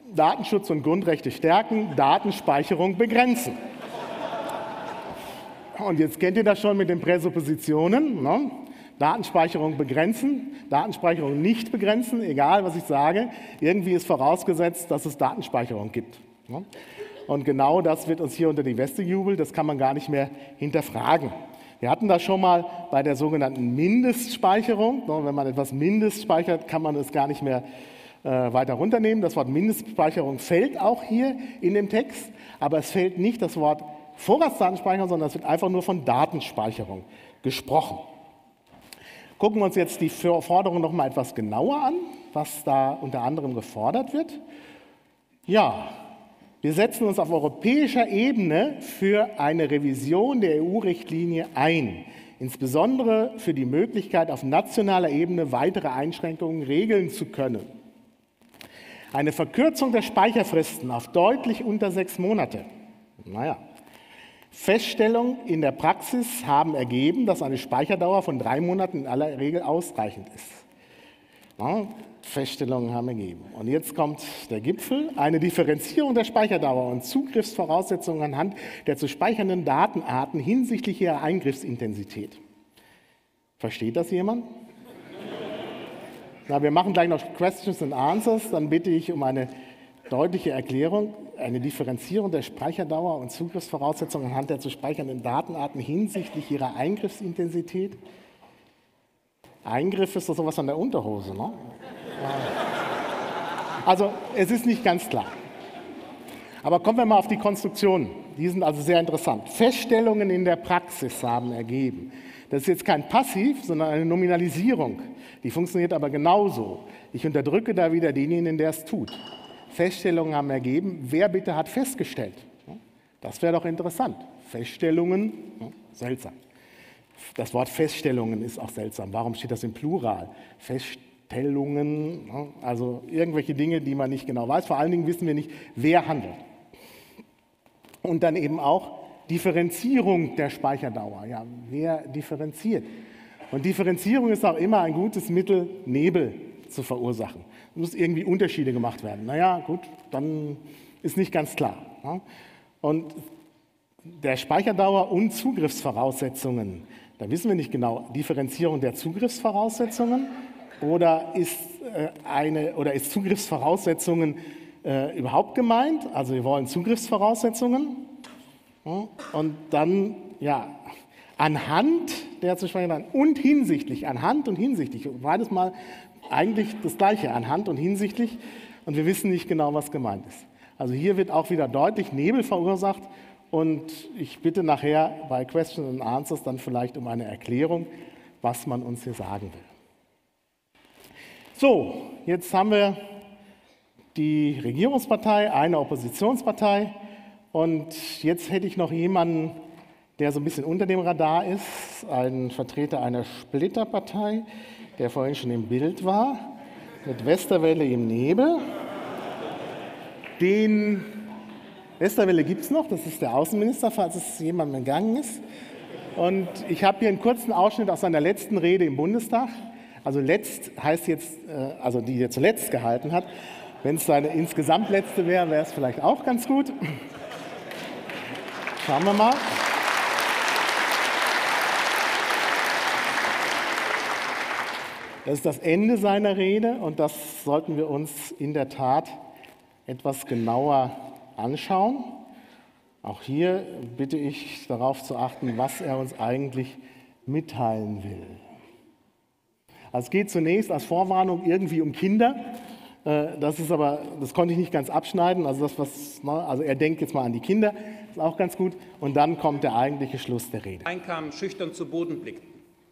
Datenschutz und Grundrechte stärken, Datenspeicherung begrenzen. und jetzt kennt ihr das schon mit den Präsuppositionen. Ne? Datenspeicherung begrenzen, Datenspeicherung nicht begrenzen, egal was ich sage. Irgendwie ist vorausgesetzt, dass es Datenspeicherung gibt. Ne? Und genau das wird uns hier unter die Weste gejubelt, das kann man gar nicht mehr hinterfragen. Wir hatten das schon mal bei der sogenannten Mindestspeicherung. Wenn man etwas mindest speichert, kann man es gar nicht mehr äh, weiter runternehmen. Das Wort Mindestspeicherung fällt auch hier in dem Text, aber es fällt nicht das Wort Vorratsdatenspeicherung, sondern es wird einfach nur von Datenspeicherung gesprochen. Gucken wir uns jetzt die Forderung noch mal etwas genauer an, was da unter anderem gefordert wird. Ja, wir setzen uns auf europäischer Ebene für eine Revision der E U-Richtlinie ein, insbesondere für die Möglichkeit, auf nationaler Ebene weitere Einschränkungen regeln zu können. Eine Verkürzung der Speicherfristen auf deutlich unter sechs Monate. Naja. Feststellungen in der Praxis haben ergeben, dass eine Speicherdauer von drei Monaten in aller Regel ausreichend ist. Ja, Feststellungen haben ergeben. Und jetzt kommt der Gipfel. Eine Differenzierung der Speicherdauer und Zugriffsvoraussetzungen anhand der zu speichernden Datenarten hinsichtlich ihrer Eingriffsintensität. Versteht das jemand? Na, wir machen gleich noch Questions and Answers. Dann bitte ich um eine deutliche Erklärung. Eine Differenzierung der Speicherdauer und Zugriffsvoraussetzungen anhand der zu speichernden Datenarten hinsichtlich ihrer Eingriffsintensität. Eingriff ist doch sowas an der Unterhose, ne? Also es ist nicht ganz klar. Aber kommen wir mal auf die Konstruktionen. Die sind also sehr interessant. Feststellungen in der Praxis haben ergeben. Das ist jetzt kein Passiv, sondern eine Nominalisierung. Die funktioniert aber genauso. Ich unterdrücke da wieder denjenigen, der es tut. Feststellungen haben ergeben. Wer bitte hat festgestellt? Das wäre doch interessant. Feststellungen, seltsam. Das Wort Feststellungen ist auch seltsam. Warum steht das im Plural? Feststellungen, also irgendwelche Dinge, die man nicht genau weiß. Vor allen Dingen wissen wir nicht, wer handelt. Und dann eben auch Differenzierung der Speicherdauer. Ja, wer differenziert? Und Differenzierung ist auch immer ein gutes Mittel, Nebel zu verursachen. Es muss irgendwie Unterschiede gemacht werden. Naja, gut, dann ist nicht ganz klar. Und der Speicherdauer und Zugriffsvoraussetzungen, da wissen wir nicht genau, Differenzierung der Zugriffsvoraussetzungen oder ist, äh, eine, oder ist Zugriffsvoraussetzungen äh, überhaupt gemeint? Also wir wollen Zugriffsvoraussetzungen ja, und dann ja, anhand der zu speichernden und hinsichtlich, anhand und hinsichtlich, beides mal eigentlich das Gleiche, anhand und hinsichtlich, und wir wissen nicht genau, was gemeint ist. Also hier wird auch wieder deutlich Nebel verursacht. Und ich bitte nachher bei Questions and Answers dann vielleicht um eine Erklärung, was man uns hier sagen will. So, jetzt haben wir die Regierungspartei, eine Oppositionspartei. Und jetzt hätte ich noch jemanden, der so ein bisschen unter dem Radar ist, ein Vertreter einer Splitterpartei, der vorhin schon im Bild war, mit Westerwelle im Nebel. Den Westerwelle gibt es noch, das ist der Außenminister, falls es jemandem entgangen ist. Und ich habe hier einen kurzen Ausschnitt aus seiner letzten Rede im Bundestag. Also letzt heißt jetzt, also die er zuletzt gehalten hat. Wenn es seine insgesamt letzte wäre, wäre es vielleicht auch ganz gut. Schauen wir mal. Das ist das Ende seiner Rede und das sollten wir uns in der Tat etwas genauer anschauen. Auch hier bitte ich darauf zu achten, was er uns eigentlich mitteilen will. Also es geht zunächst als Vorwarnung irgendwie um Kinder. Das ist aber, das konnte ich nicht ganz abschneiden. Also, das, was, also er denkt jetzt mal an die Kinder, ist auch ganz gut. Und dann kommt der eigentliche Schluss der Rede. Einkamen, schüchtern zu Boden blickten.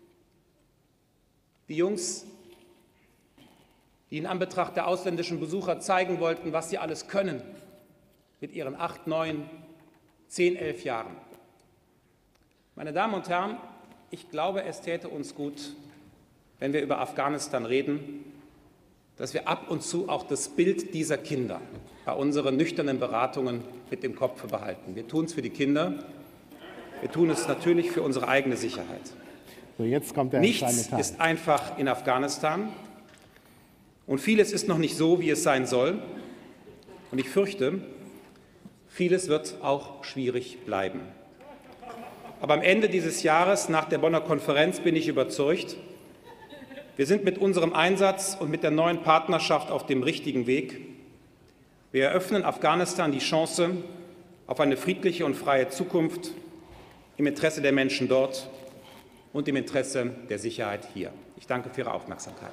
Die Jungs, die in Anbetracht der ausländischen Besucher zeigen wollten, was sie alles können, mit ihren acht, neun, zehn, elf Jahren. Meine Damen und Herren, ich glaube, es täte uns gut, wenn wir über Afghanistan reden, dass wir ab und zu auch das Bild dieser Kinder bei unseren nüchternen Beratungen mit im Kopf behalten. Wir tun es für die Kinder, wir tun es natürlich für unsere eigene Sicherheit. So, jetzt kommt der Nichts Teil. ist einfach in Afghanistan und vieles ist noch nicht so, wie es sein soll. Und ich fürchte, vieles wird auch schwierig bleiben. Aber am Ende dieses Jahres, nach der Bonner Konferenz, bin ich überzeugt, wir sind mit unserem Einsatz und mit der neuen Partnerschaft auf dem richtigen Weg. Wir eröffnen Afghanistan die Chance auf eine friedliche und freie Zukunft im Interesse der Menschen dort und im Interesse der Sicherheit hier. Ich danke für Ihre Aufmerksamkeit.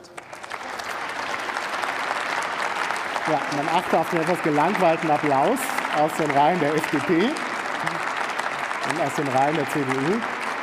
Ja, man achte auf den etwas gelangweilten Applaus aus den Reihen der F D P und aus den Reihen der C D U.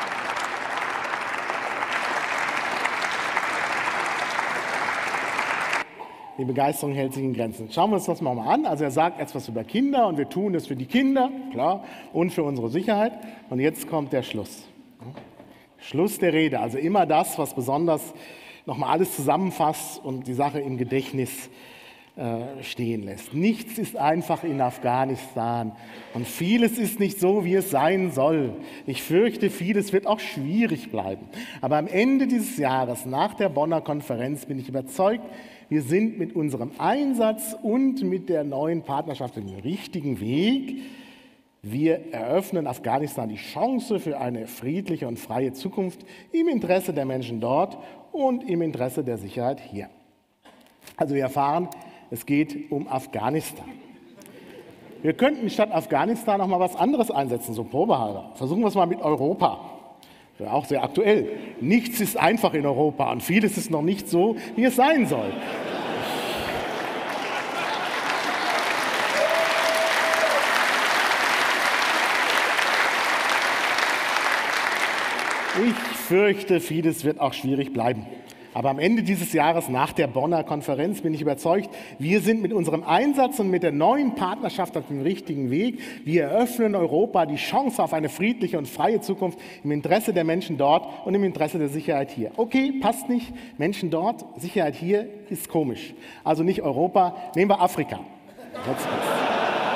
Die Begeisterung hält sich in Grenzen. Schauen wir uns das mal an. Also er sagt etwas über Kinder und wir tun es für die Kinder, klar, und für unsere Sicherheit. Und jetzt kommt der Schluss. Schluss der Rede, also immer das, was besonders nochmal alles zusammenfasst und die Sache im Gedächtnis äh, stehen lässt. Nichts ist einfach in Afghanistan und vieles ist nicht so, wie es sein soll. Ich fürchte, vieles wird auch schwierig bleiben. Aber am Ende dieses Jahres, nach der Bonner Konferenz, bin ich überzeugt, wir sind mit unserem Einsatz und mit der neuen Partnerschaft auf dem richtigen Weg. Wir eröffnen Afghanistan die Chance für eine friedliche und freie Zukunft im Interesse der Menschen dort und im Interesse der Sicherheit hier. Also wir erfahren, es geht um Afghanistan. Wir könnten statt Afghanistan noch mal was anderes einsetzen, so probehalber. Versuchen wir es mal mit Europa. Ja, auch sehr aktuell. Nichts ist einfach in Europa und vieles ist noch nicht so, wie es sein soll. Ich fürchte, vieles wird auch schwierig bleiben. Aber am Ende dieses Jahres, nach der Bonner Konferenz, bin ich überzeugt, wir sind mit unserem Einsatz und mit der neuen Partnerschaft auf dem richtigen Weg. Wir eröffnen Europa die Chance auf eine friedliche und freie Zukunft im Interesse der Menschen dort und im Interesse der Sicherheit hier. Okay, passt nicht. Menschen dort, Sicherheit hier ist komisch. Also nicht Europa, nehmen wir Afrika. Jetzt passt.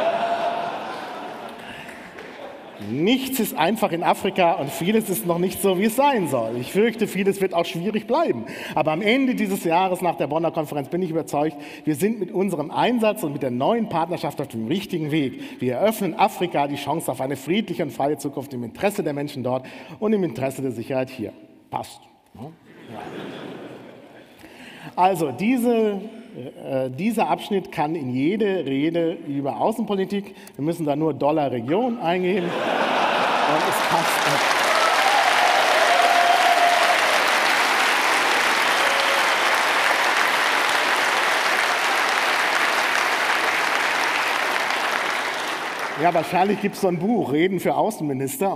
Nichts ist einfach in Afrika und vieles ist noch nicht so, wie es sein soll. Ich fürchte, vieles wird auch schwierig bleiben. Aber am Ende dieses Jahres nach der Bonner Konferenz bin ich überzeugt, wir sind mit unserem Einsatz und mit der neuen Partnerschaft auf dem richtigen Weg. Wir eröffnen Afrika die Chance auf eine friedliche und freie Zukunft im Interesse der Menschen dort und im Interesse der Sicherheit hier. Passt. Ja. Also diese Äh, dieser Abschnitt kann in jede Rede über Außenpolitik, wir müssen da nur Dollar Region eingeben und es passt nicht. Ja, wahrscheinlich gibt es so ein Buch, Reden für Außenminister.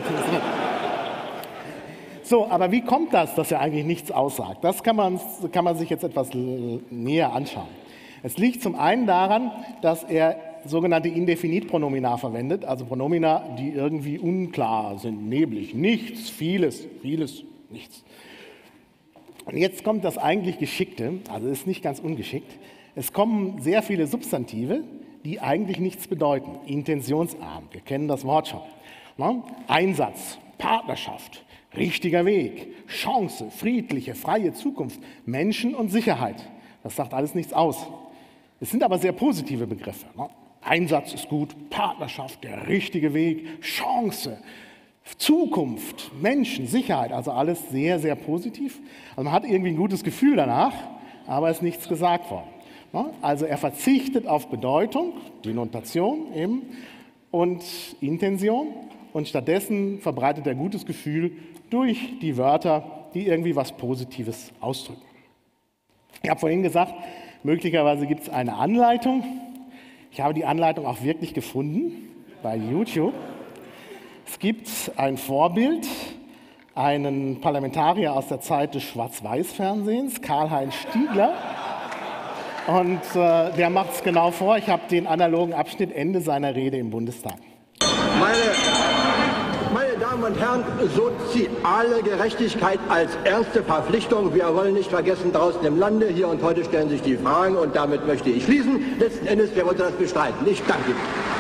So, aber wie kommt das, dass er eigentlich nichts aussagt? Das kann man, kann man sich jetzt etwas näher anschauen. Es liegt zum einen daran, dass er sogenannte Indefinitpronomina verwendet, also Pronomina, die irgendwie unklar sind, neblig. Nichts, vieles, vieles, nichts. Und jetzt kommt das eigentlich Geschickte, also ist nicht ganz ungeschickt. Es kommen sehr viele Substantive, die eigentlich nichts bedeuten. Intentionsarm, wir kennen das Wort schon. Ne? Einsatz, Partnerschaft, richtiger Weg, Chance, friedliche, freie Zukunft, Menschen und Sicherheit. Das sagt alles nichts aus. Es sind aber sehr positive Begriffe. Ne? Einsatz ist gut, Partnerschaft, der richtige Weg, Chance, Zukunft, Menschen, Sicherheit, also alles sehr, sehr positiv. Also man hat irgendwie ein gutes Gefühl danach, aber es ist nichts gesagt worden. Ne? Also er verzichtet auf Bedeutung, Denotation eben, und Intention und stattdessen verbreitet er gutes Gefühl durch die Wörter, die irgendwie was Positives ausdrücken. Ich habe vorhin gesagt, möglicherweise gibt es eine Anleitung. Ich habe die Anleitung auch wirklich gefunden bei YouTube. Es gibt ein Vorbild, einen Parlamentarier aus der Zeit des Schwarz-Weiß-Fernsehens, Karl-Heinz Stiegler. Und äh, der macht es genau vor. Ich habe den analogen Abschnitt, Ende seiner Rede im Bundestag. Meine Meine Damen und Herren, soziale Gerechtigkeit als erste Verpflichtung. Wir wollen nicht vergessen, draußen im Lande, hier und heute stellen sich die Fragen und damit möchte ich schließen. Letzten Endes, wer wollte das bestreiten? Ich danke Ihnen.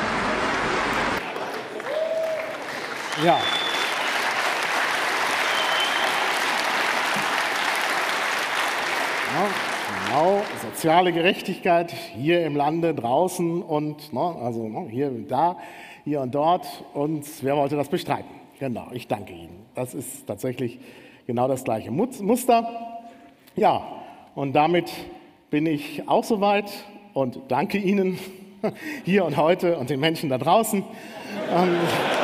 Ja. Ja, genau, soziale Gerechtigkeit hier im Lande, draußen und ne, also ne, hier und da, hier und dort. Und wer wollte das bestreiten? Genau, ich danke Ihnen. Das ist tatsächlich genau das gleiche Muster. Ja, und damit bin ich auch soweit und danke Ihnen hier und heute und den Menschen da draußen. Ähm,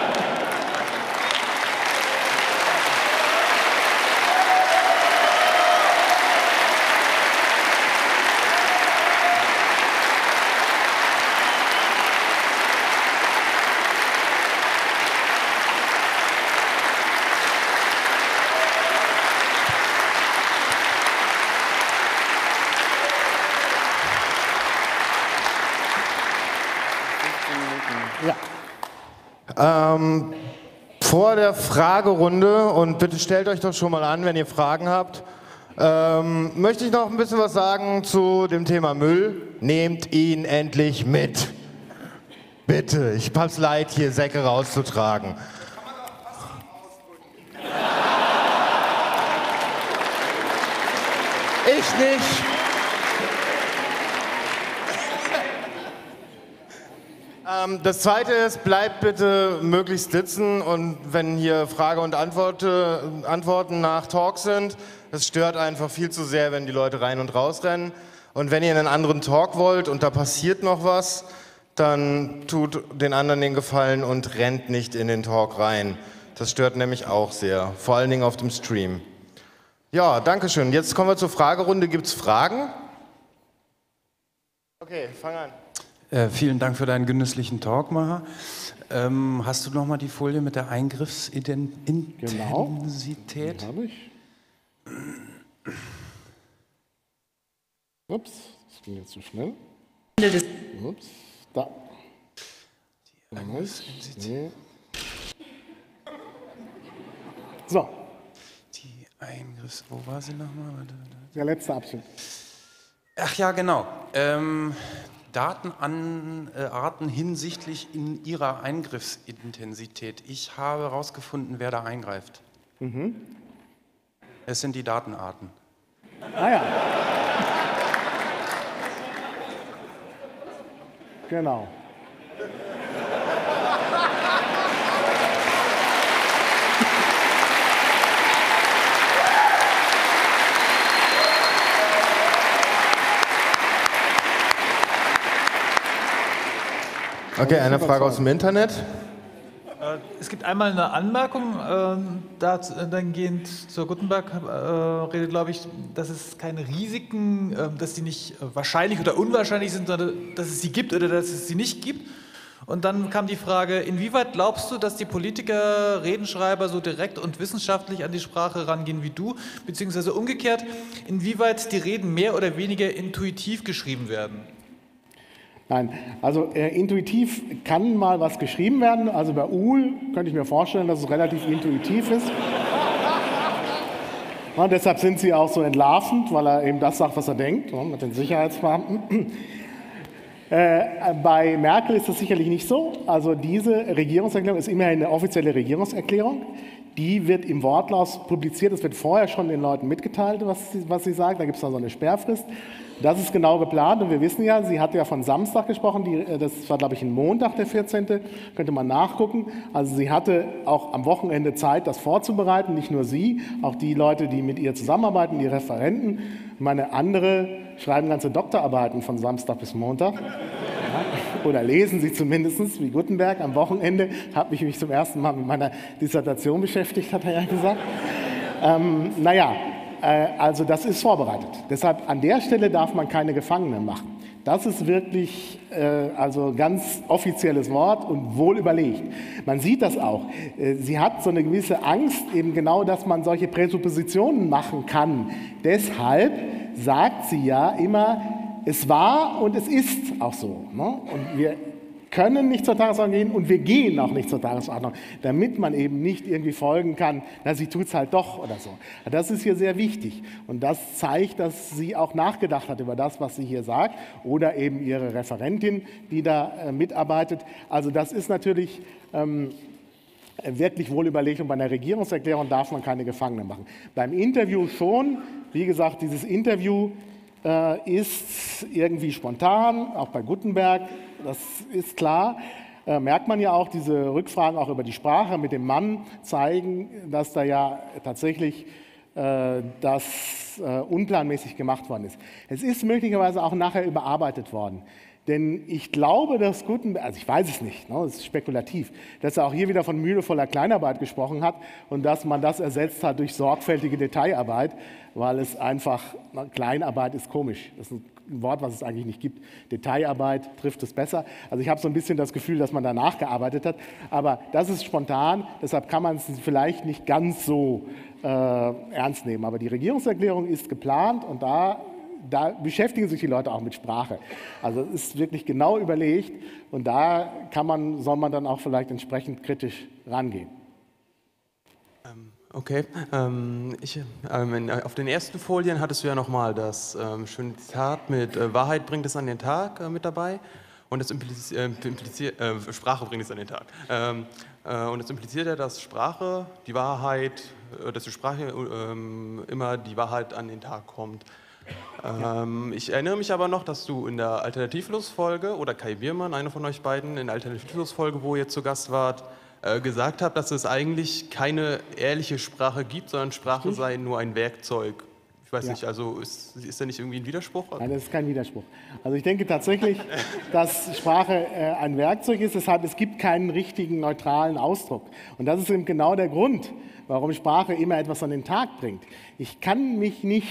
Ähm, vor der Fragerunde, und bitte stellt euch doch schon mal an, wenn ihr Fragen habt, ähm, möchte ich noch ein bisschen was sagen zu dem Thema Müll. Nehmt ihn endlich mit. Bitte, ich hab's leid, hier Säcke rauszutragen. Ich nicht. Ähm, das Zweite ist, bleibt bitte möglichst sitzen, und wenn hier Frage und Antwort, äh, Antworten nach Talk sind, es stört einfach viel zu sehr, wenn die Leute rein und raus rennen. Und wenn ihr in einen anderen Talk wollt und da passiert noch was, dann tut den anderen den Gefallen und rennt nicht in den Talk rein. Das stört nämlich auch sehr, vor allen Dingen auf dem Stream. Ja, danke schön. Jetzt kommen wir zur Fragerunde. Gibt es Fragen? Okay, fang an. Äh, vielen Dank für deinen genüsslichen Talk, Maha. Ähm, hast du noch mal die Folie mit der Eingriffsintensität? Genau, die habe ich. Ups, das ging jetzt zu schnell. Ups, da. Die Eingriffsintensität. So. Die Eingriffs... Wo war sie nochmal? Der letzte Abschnitt. Ach ja, genau. Ähm, Datenarten hinsichtlich in ihrer Eingriffsintensität. Ich habe herausgefunden, wer da eingreift. Mhm. Es sind die Datenarten. Ah ja. Genau. Okay, eine Frage aus dem Internet. Es gibt einmal eine Anmerkung, ähm, dahingehend zur Gutenberg-Rede, äh, glaube ich, dass es keine Risiken, äh, dass die nicht wahrscheinlich oder unwahrscheinlich sind, sondern dass es sie gibt oder dass es sie nicht gibt. Und dann kam die Frage, inwieweit glaubst du, dass die Politiker, Redenschreiber so direkt und wissenschaftlich an die Sprache rangehen wie du, beziehungsweise umgekehrt, inwieweit die Reden mehr oder weniger intuitiv geschrieben werden? Nein, also äh, intuitiv kann mal was geschrieben werden. Also bei Uhl könnte ich mir vorstellen, dass es relativ intuitiv ist. Und deshalb sind sie auch so entlarvend, weil er eben das sagt, was er denkt, ja, mit den Sicherheitsbeamten. Äh, bei Merkel ist das sicherlich nicht so. Also diese Regierungserklärung ist immerhin eine offizielle Regierungserklärung. Die wird im Wortlaut publiziert. Es wird vorher schon den Leuten mitgeteilt, was sie, was sie sagt. Da gibt es dann so eine Sperrfrist. Das ist genau geplant, und wir wissen ja, sie hat ja von Samstag gesprochen, die, das war, glaube ich, ein Montag, der vierzehnte Könnte man nachgucken. Also sie hatte auch am Wochenende Zeit, das vorzubereiten, nicht nur sie, auch die Leute, die mit ihr zusammenarbeiten, die Referenten. Meine andere schreiben ganze Doktorarbeiten von Samstag bis Montag. Ja, oder lesen sie zumindest, wie Gutenberg am Wochenende. Habe ich mich zum ersten Mal mit meiner Dissertation beschäftigt, hat er ja gesagt. Ähm, naja, Also das ist vorbereitet. Deshalb an der Stelle darf man keine Gefangenen machen. Das ist wirklich äh, also ganz offizielles Wort und wohl überlegt. Man sieht das auch. Äh, sie hat so eine gewisse Angst, eben genau, dass man solche Präsuppositionen machen kann. Deshalb sagt sie ja immer, es war und es ist auch so. Ne? Und wir können nicht zur Tagesordnung gehen und wir gehen auch nicht zur Tagesordnung, damit man eben nicht irgendwie folgen kann, na, sie tut es halt doch oder so. Das ist hier sehr wichtig, und das zeigt, dass sie auch nachgedacht hat über das, was sie hier sagt, oder eben ihre Referentin, die da äh, mitarbeitet. Also das ist natürlich ähm, wirklich wohl überlegt, und bei einer Regierungserklärung darf man keine Gefangenen machen. Beim Interview schon. Wie gesagt, dieses Interview äh, ist irgendwie spontan, auch bei Gutenberg, das ist klar. äh, merkt man ja auch, diese Rückfragen auch über die Sprache mit dem Mann zeigen, dass da ja tatsächlich äh, das äh, unplanmäßig gemacht worden ist. Es ist möglicherweise auch nachher überarbeitet worden. Denn ich glaube, dass Gutenberg, also ich weiß es nicht, ne, das ist spekulativ, dass er auch hier wieder von mühevoller Kleinarbeit gesprochen hat und dass man das ersetzt hat durch sorgfältige Detailarbeit, weil es einfach, Kleinarbeit ist komisch, das ist ein Wort, was es eigentlich nicht gibt. Detailarbeit trifft es besser. Also ich habe so ein bisschen das Gefühl, dass man danach gearbeitet hat, aber das ist spontan, deshalb kann man es vielleicht nicht ganz so äh, ernst nehmen. Aber die Regierungserklärung ist geplant und da Da beschäftigen sich die Leute auch mit Sprache. Also es ist wirklich genau überlegt und da kann man, soll man dann auch vielleicht entsprechend kritisch rangehen. Okay, ähm, ich, ähm, auf den ersten Folien hattest du ja nochmal das ähm, schöne Zitat mit äh, Wahrheit bringt es an den Tag äh, mit dabei und das impliz äh, impliziert, äh, Sprache bringt es an den Tag. Ähm, äh, und das impliziert ja, dass Sprache, die Wahrheit, äh, dass die Sprache äh, immer die Wahrheit an den Tag kommt. Ähm, ich erinnere mich aber noch, dass du in der Alternativlos-Folge, oder Kai Biermann, einer von euch beiden, in der Alternativlos-Folge, wo ihr zu Gast wart, äh, gesagt habt, dass es eigentlich keine ehrliche Sprache gibt, sondern Sprache sei nur ein Werkzeug. Ich weiß ja. nicht, also ist, ist da nicht irgendwie ein Widerspruch? Nein, das ist kein Widerspruch. Also ich denke tatsächlich, dass Sprache äh, ein Werkzeug ist, deshalb es gibt keinen richtigen neutralen Ausdruck. Und das ist eben genau der Grund, warum Sprache immer etwas an den Tag bringt. Ich kann mich nicht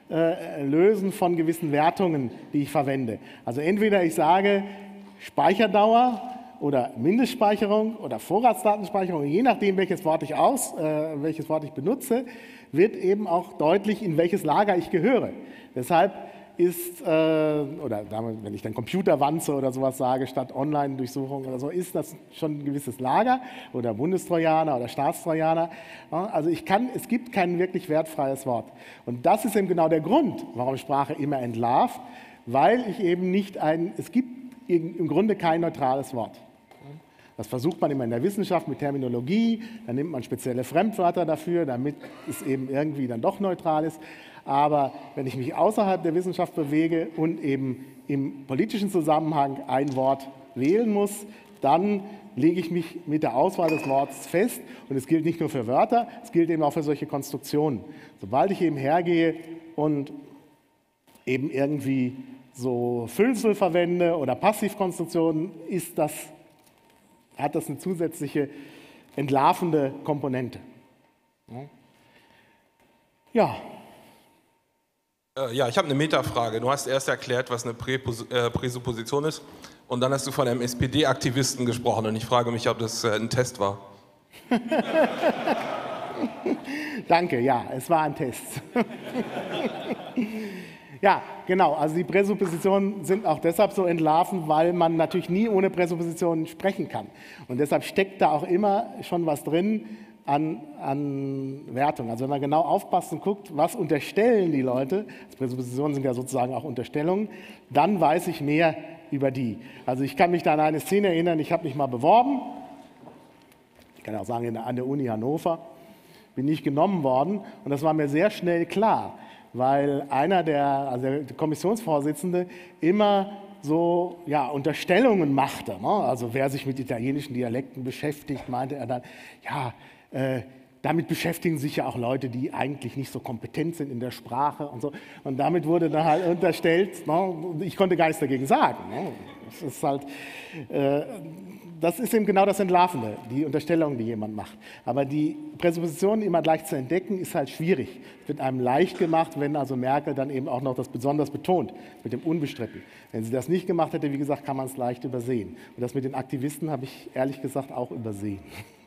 lösen von gewissen Wertungen, die ich verwende. Also entweder ich sage Speicherdauer oder Mindestspeicherung oder Vorratsdatenspeicherung, je nachdem, welches Wort ich aus, äh, welches Wort ich benutze, wird eben auch deutlich, in welches Lager ich gehöre. Deshalb ist, äh, oder wenn ich dann Computerwanze oder sowas sage, statt Online-Durchsuchung oder so, ist das schon ein gewisses Lager oder Bundestrojaner oder Staatstrojaner. Also ich kann, es gibt kein wirklich wertfreies Wort. Und das ist eben genau der Grund, warum Sprache immer entlarvt, weil ich eben nicht ein, es gibt im Grunde kein neutrales Wort. Das versucht man immer in der Wissenschaft mit Terminologie, dann nimmt man spezielle Fremdwörter dafür, damit es eben irgendwie dann doch neutral ist. Aber wenn ich mich außerhalb der Wissenschaft bewege und eben im politischen Zusammenhang ein Wort wählen muss, dann lege ich mich mit der Auswahl des Wortes fest. Und es gilt nicht nur für Wörter, es gilt eben auch für solche Konstruktionen. Sobald ich eben hergehe und eben irgendwie so Füllsel verwende oder Passivkonstruktionen, ist das, hat das eine zusätzliche entlarvende Komponente. Ja. Ja, ich habe eine Metafrage. Du hast erst erklärt, was eine Präpos äh, Präsupposition ist und dann hast du von einem S P D-Aktivisten gesprochen und ich frage mich, ob das äh, ein Test war. Danke, ja, es war ein Test. Ja, genau, also die Präsuppositionen sind auch deshalb so entlarvend, weil man natürlich nie ohne Präsuppositionen sprechen kann. Und deshalb steckt da auch immer schon was drin, An, an Wertung. Also wenn man genau aufpasst und guckt, was unterstellen die Leute, Präsuppositionen sind ja sozusagen auch Unterstellungen, dann weiß ich mehr über die. Also ich kann mich da an eine Szene erinnern, ich habe mich mal beworben, ich kann auch sagen, an der Uni Hannover, bin nicht genommen worden und das war mir sehr schnell klar, weil einer der, also der Kommissionsvorsitzende immer so ja, Unterstellungen machte. Ne? Also wer sich mit italienischen Dialekten beschäftigt, meinte er dann, ja, Äh, damit beschäftigen sich ja auch Leute, die eigentlich nicht so kompetent sind in der Sprache und so. Und damit wurde dann halt unterstellt, ne, ich konnte gar nichts dagegen sagen. Ne. Das ist halt, äh, das ist eben genau das Entlarvende, die Unterstellung, die jemand macht. Aber die Präsuppositionen immer gleich zu entdecken, ist halt schwierig. Es wird einem leicht gemacht, wenn also Merkel dann eben auch noch das besonders betont, mit dem Unbestritten. Wenn sie das nicht gemacht hätte, wie gesagt, kann man es leicht übersehen. Und das mit den Aktivisten habe ich ehrlich gesagt auch übersehen.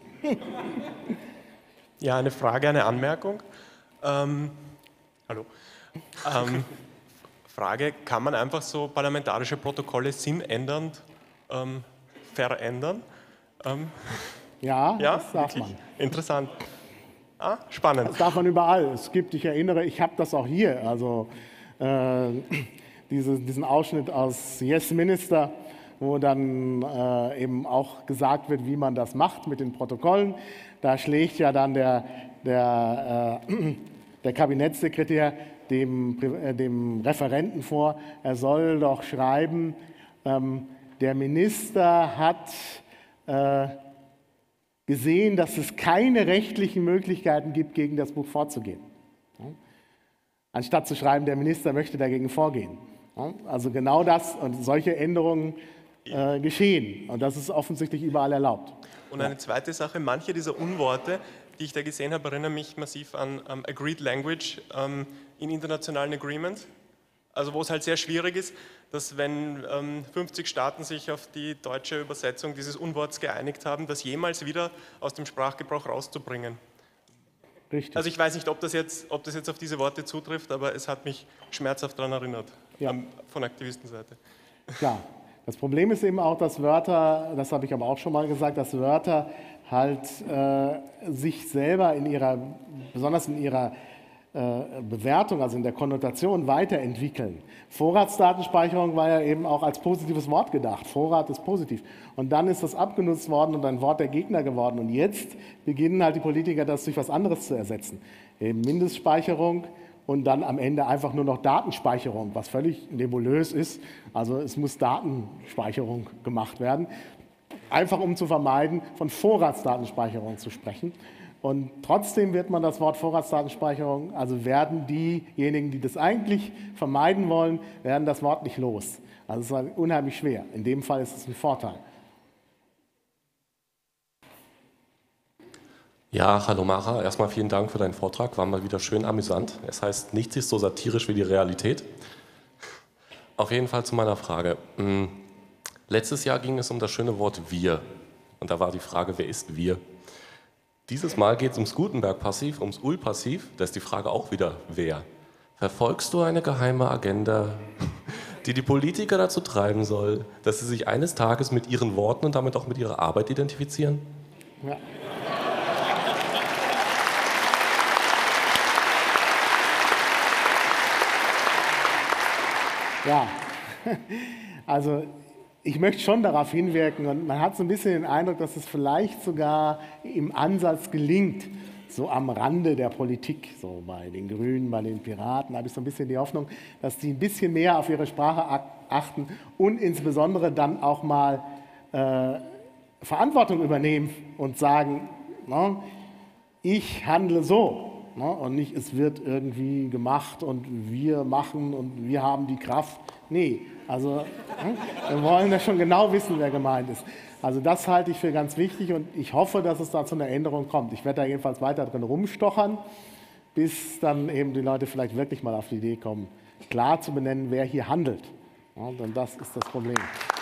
Ja, eine Frage, eine Anmerkung. Ähm, hallo. Ähm, Frage, kann man einfach so parlamentarische Protokolle sinnändernd ähm, verändern? Ähm, ja, ja, das darf wirklich? man. Interessant. Ah, spannend. Das darf man überall. Es gibt, ich erinnere, ich habe das auch hier, also äh, diese, diesen Ausschnitt aus Yes Minister, wo dann äh, eben auch gesagt wird, wie man das macht mit den Protokollen. Da schlägt ja dann der, der, äh, der Kabinettssekretär dem, äh, dem Referenten vor, er soll doch schreiben, ähm, der Minister hat äh, gesehen, dass es keine rechtlichen Möglichkeiten gibt, gegen das Buch vorzugehen. Ja? Anstatt zu schreiben, der Minister möchte dagegen vorgehen. Ja? Also genau das und solche Änderungen äh, geschehen. Und das ist offensichtlich überall erlaubt. Und eine zweite Sache, manche dieser Unworte, die ich da gesehen habe, erinnern mich massiv an um, Agreed Language um, in internationalen Agreements. Also wo es halt sehr schwierig ist, dass wenn ähm, fünfzig Staaten sich auf die deutsche Übersetzung dieses Unworts geeinigt haben, das jemals wieder aus dem Sprachgebrauch rauszubringen. Richtig. Also ich weiß nicht, ob das jetzt, ob das jetzt auf diese Worte zutrifft, aber es hat mich schmerzhaft daran erinnert, ja. ähm, von Aktivistenseite. Klar. Das Problem ist eben auch, dass Wörter, das habe ich aber auch schon mal gesagt, dass Wörter halt äh, sich selber in ihrer, besonders in ihrer äh, Bewertung, also in der Konnotation weiterentwickeln. Vorratsdatenspeicherung war ja eben auch als positives Wort gedacht. Vorrat ist positiv. Und dann ist das abgenutzt worden und ein Wort der Gegner geworden. Und jetzt beginnen halt die Politiker, das durch was anderes zu ersetzen. Eben Mindestspeicherung und dann am Ende einfach nur noch Datenspeicherung, was völlig nebulös ist. Also es muss Datenspeicherung gemacht werden, einfach um zu vermeiden, von Vorratsdatenspeicherung zu sprechen. Und trotzdem wird man das Wort Vorratsdatenspeicherung, also werden diejenigen, die das eigentlich vermeiden wollen, werden das Wort nicht los. Also es ist halt unheimlich schwer. In dem Fall ist es ein Vorteil. Ja, hallo Mara. Erstmal vielen Dank für deinen Vortrag. War mal wieder schön amüsant. Es heißt, nichts ist so satirisch wie die Realität. Auf jeden Fall zu meiner Frage. Letztes Jahr ging es um das schöne Wort wir. Und da war die Frage, wer ist wir? Dieses Mal geht es ums Gutenberg-Passiv, ums U L-Passiv. Da ist die Frage auch wieder, wer? Verfolgst du eine geheime Agenda, die die Politiker dazu treiben soll, dass sie sich eines Tages mit ihren Worten und damit auch mit ihrer Arbeit identifizieren? Ja. Ja, also ich möchte schon darauf hinwirken und man hat so ein bisschen den Eindruck, dass es vielleicht sogar im Ansatz gelingt, so am Rande der Politik, so bei den Grünen, bei den Piraten, habe ich so ein bisschen die Hoffnung, dass die ein bisschen mehr auf ihre Sprache achten und insbesondere dann auch mal äh, Verantwortung übernehmen und sagen, ne, ich handle so. Und nicht, es wird irgendwie gemacht und wir machen und wir haben die Kraft. Nee, also wir wollen ja schon genau wissen, wer gemeint ist. Also das halte ich für ganz wichtig und ich hoffe, dass es da zu einer Änderung kommt. Ich werde da jedenfalls weiter drin rumstochern, bis dann eben die Leute vielleicht wirklich mal auf die Idee kommen, klar zu benennen, wer hier handelt. Ja, denn das ist das Problem.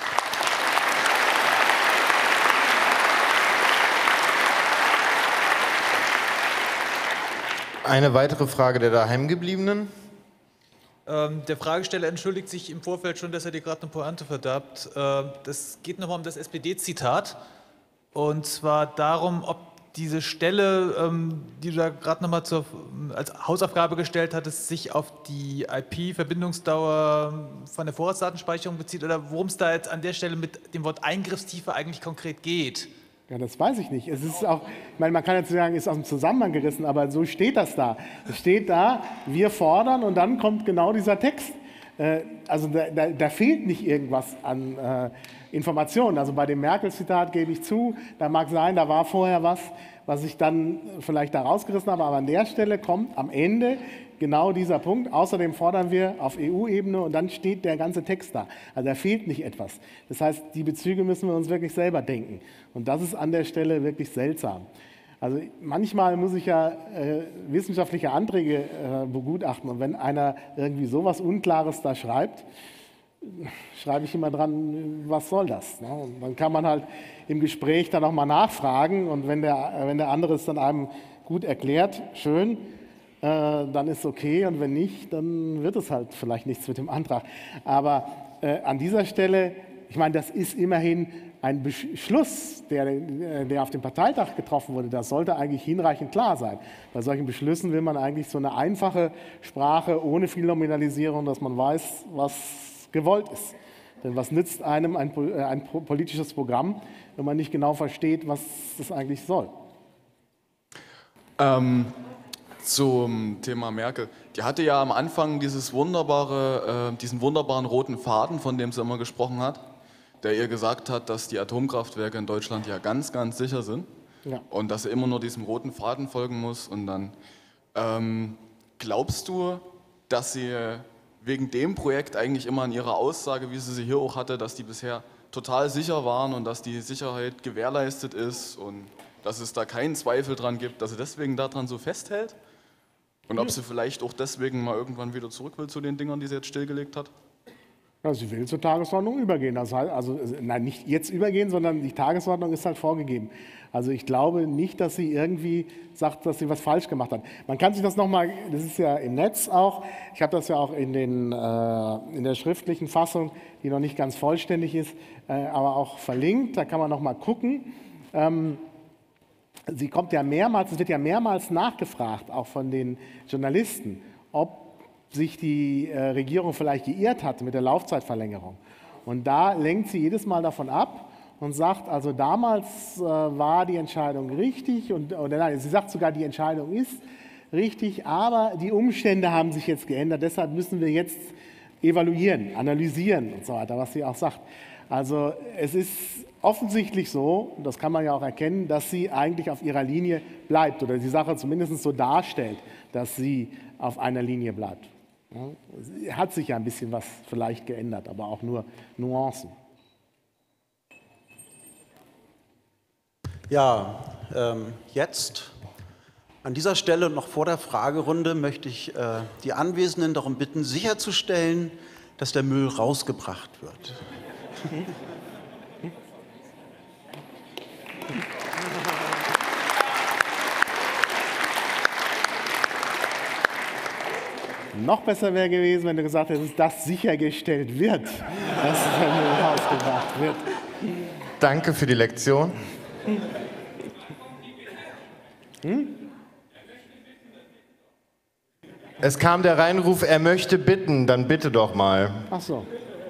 Eine weitere Frage der Daheimgebliebenen. Ähm, der Fragesteller entschuldigt sich im Vorfeld schon, dass er dir gerade eine Pointe verderbt. Äh, das geht nochmal um das S P D-Zitat. Und zwar darum, ob diese Stelle, ähm, die du da gerade nochmal als Hausaufgabe gestellt hattest, sich auf die I P-Verbindungsdauer von der Vorratsdatenspeicherung bezieht oder worum es da jetzt an der Stelle mit dem Wort Eingriffstiefe eigentlich konkret geht. Ja, das weiß ich nicht. Es ist auch, ich meine, man kann jetzt sagen, es ist aus dem Zusammenhang gerissen, aber so steht das da. Es steht da, wir fordern und dann kommt genau dieser Text. Äh, also da, da, da fehlt nicht irgendwas an äh, Informationen. Also bei dem Merkel-Zitat gebe ich zu, da mag sein, da war vorher was, was ich dann vielleicht da rausgerissen habe, aber an der Stelle kommt am Ende genau dieser Punkt. Außerdem fordern wir auf E U-Ebene und dann steht der ganze Text da. Also da fehlt nicht etwas. Das heißt, die Bezüge müssen wir uns wirklich selber denken. Und das ist an der Stelle wirklich seltsam. Also manchmal muss ich ja äh, wissenschaftliche Anträge äh, begutachten und wenn einer irgendwie sowas Unklares da schreibt, schreibe ich immer dran, was soll das? Ne? Und dann kann man halt im Gespräch dann auch mal nachfragen und wenn der, wenn der andere es dann einem gut erklärt, schön, dann ist es okay und wenn nicht, dann wird es halt vielleicht nichts mit dem Antrag. Aber äh, an dieser Stelle, ich meine, das ist immerhin ein Beschluss, der, der auf dem Parteitag getroffen wurde. Das sollte eigentlich hinreichend klar sein. Bei solchen Beschlüssen will man eigentlich so eine einfache Sprache ohne viel Nominalisierung, dass man weiß, was gewollt ist. Denn was nützt einem ein, ein politisches Programm, wenn man nicht genau versteht, was es eigentlich soll? Ähm Zum Thema Merkel. Die hatte ja am Anfang dieses wunderbare, äh, diesen wunderbaren roten Faden, von dem sie immer gesprochen hat. der ihr gesagt hat, dass die Atomkraftwerke in Deutschland ja ganz, ganz sicher sind Ja. und dass er immer nur diesem roten Faden folgen muss. Und dann ähm, glaubst du, dass sie wegen dem Projekt eigentlich immer an ihrer Aussage, wie sie sie hier auch hatte, dass die bisher total sicher waren und dass die Sicherheit gewährleistet ist und dass es da keinen Zweifel dran gibt, dass sie deswegen daran so festhält? Und ob sie vielleicht auch deswegen mal irgendwann wieder zurück will zu den Dingern, die sie jetzt stillgelegt hat? Ja, sie will zur Tagesordnung übergehen. Das heißt, also, nein, nicht jetzt übergehen, sondern die Tagesordnung ist halt vorgegeben. Also ich glaube nicht, dass sie irgendwie sagt, dass sie was falsch gemacht hat. Man kann sich das nochmal, das ist ja im Netz auch, ich habe das ja auch in, den, äh, in der schriftlichen Fassung, die noch nicht ganz vollständig ist, äh, aber auch verlinkt, da kann man nochmal gucken. Ähm, sie kommt ja mehrmals, es wird ja mehrmals nachgefragt, auch von den Journalisten, ob sich die äh, Regierung vielleicht geirrt hat mit der Laufzeitverlängerung. Und da lenkt sie jedes Mal davon ab und sagt, also damals äh, war die Entscheidung richtig, und, oder nein, sie sagt sogar, die Entscheidung ist richtig, aber die Umstände haben sich jetzt geändert, deshalb müssen wir jetzt evaluieren, analysieren und so weiter, was sie auch sagt. Also es ist offensichtlich so, das kann man ja auch erkennen, dass sie eigentlich auf ihrer Linie bleibt oder die Sache zumindest so darstellt, dass sie auf einer Linie bleibt. Ja, hat sich ja ein bisschen was vielleicht geändert, aber auch nur Nuancen. Ja, ähm, jetzt an dieser Stelle noch vor der Fragerunde möchte ich äh, die Anwesenden darum bitten, sicherzustellen, dass der Müll rausgebracht wird. Noch besser wäre gewesen, wenn du gesagt hättest, dass das sichergestellt wird, dass der Müll rausgebracht wird. Danke für die Lektion. Hm? Es kam der Reinruf, er möchte bitten, dann bitte doch mal. Ach so.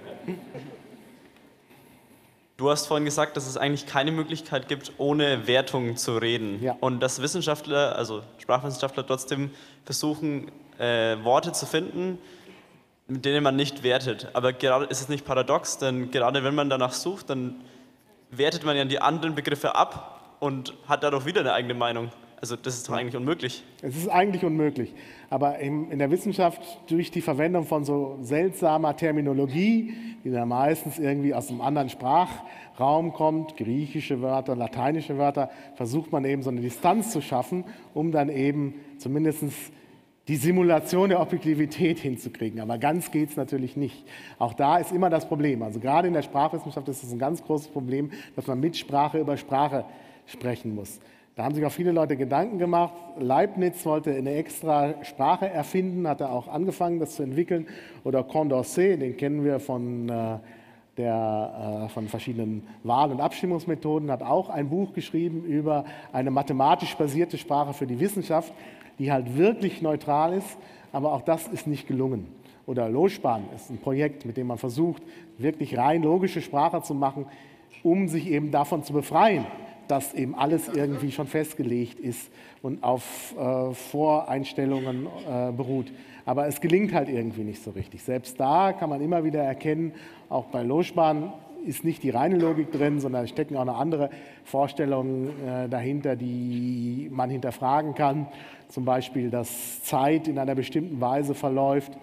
Du hast vorhin gesagt, dass es eigentlich keine Möglichkeit gibt, ohne Wertung zu reden. Ja. Und dass Wissenschaftler, also Sprachwissenschaftler, trotzdem versuchen, äh, Worte zu finden, mit denen man nicht wertet. Aber gerade ist es nicht paradox, denn gerade wenn man danach sucht, dann wertet man ja die anderen Begriffe ab und hat dadurch wieder eine eigene Meinung. Also das ist doch eigentlich unmöglich. Es ist eigentlich unmöglich. Aber in der Wissenschaft, durch die Verwendung von so seltsamer Terminologie, die dann meistens irgendwie aus einem anderen Sprachraum kommt, griechische Wörter, lateinische Wörter, versucht man eben so eine Distanz zu schaffen, um dann eben zumindest die Simulation der Objektivität hinzukriegen. Aber ganz geht es natürlich nicht. Auch da ist immer das Problem. Also gerade in der Sprachwissenschaft ist es ein ganz großes Problem, dass man mit Sprache über Sprache sprechen muss. Da haben sich auch viele Leute Gedanken gemacht. Leibniz wollte eine extra Sprache erfinden, hat er auch angefangen, das zu entwickeln. Oder Condorcet, den kennen wir von, äh, der, äh, von verschiedenen Wahl- und Abstimmungsmethoden, hat auch ein Buch geschrieben über eine mathematisch basierte Sprache für die Wissenschaft, die halt wirklich neutral ist, aber auch das ist nicht gelungen. Oder Lospan ist ein Projekt, mit dem man versucht, wirklich rein logische Sprache zu machen, um sich eben davon zu befreien, dass eben alles irgendwie schon festgelegt ist und auf äh, Voreinstellungen äh, beruht. Aber es gelingt halt irgendwie nicht so richtig. Selbst da kann man immer wieder erkennen, auch bei Lospan ist nicht die reine Logik drin, sondern stecken auch noch andere Vorstellungen äh, dahinter, die man hinterfragen kann. Zum Beispiel, dass Zeit in einer bestimmten Weise verläuft.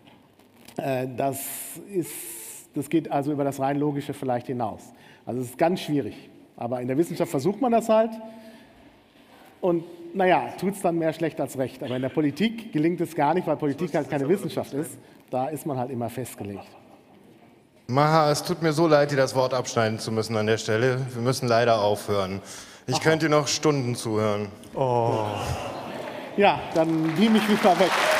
Äh, das, ist, das geht also über das rein Logische vielleicht hinaus. Also es ist ganz schwierig. Aber in der Wissenschaft versucht man das halt und naja, tut es dann mehr schlecht als recht. Aber in der Politik gelingt es gar nicht, weil Politik halt keine Wissenschaft ist. Da ist man halt immer festgelegt. Maha, es tut mir so leid, dir das Wort abschneiden zu müssen an der Stelle. Wir müssen leider aufhören. Ich Aha. könnte dir noch Stunden zuhören. Oh. Ja, dann beam ich mich mal weg.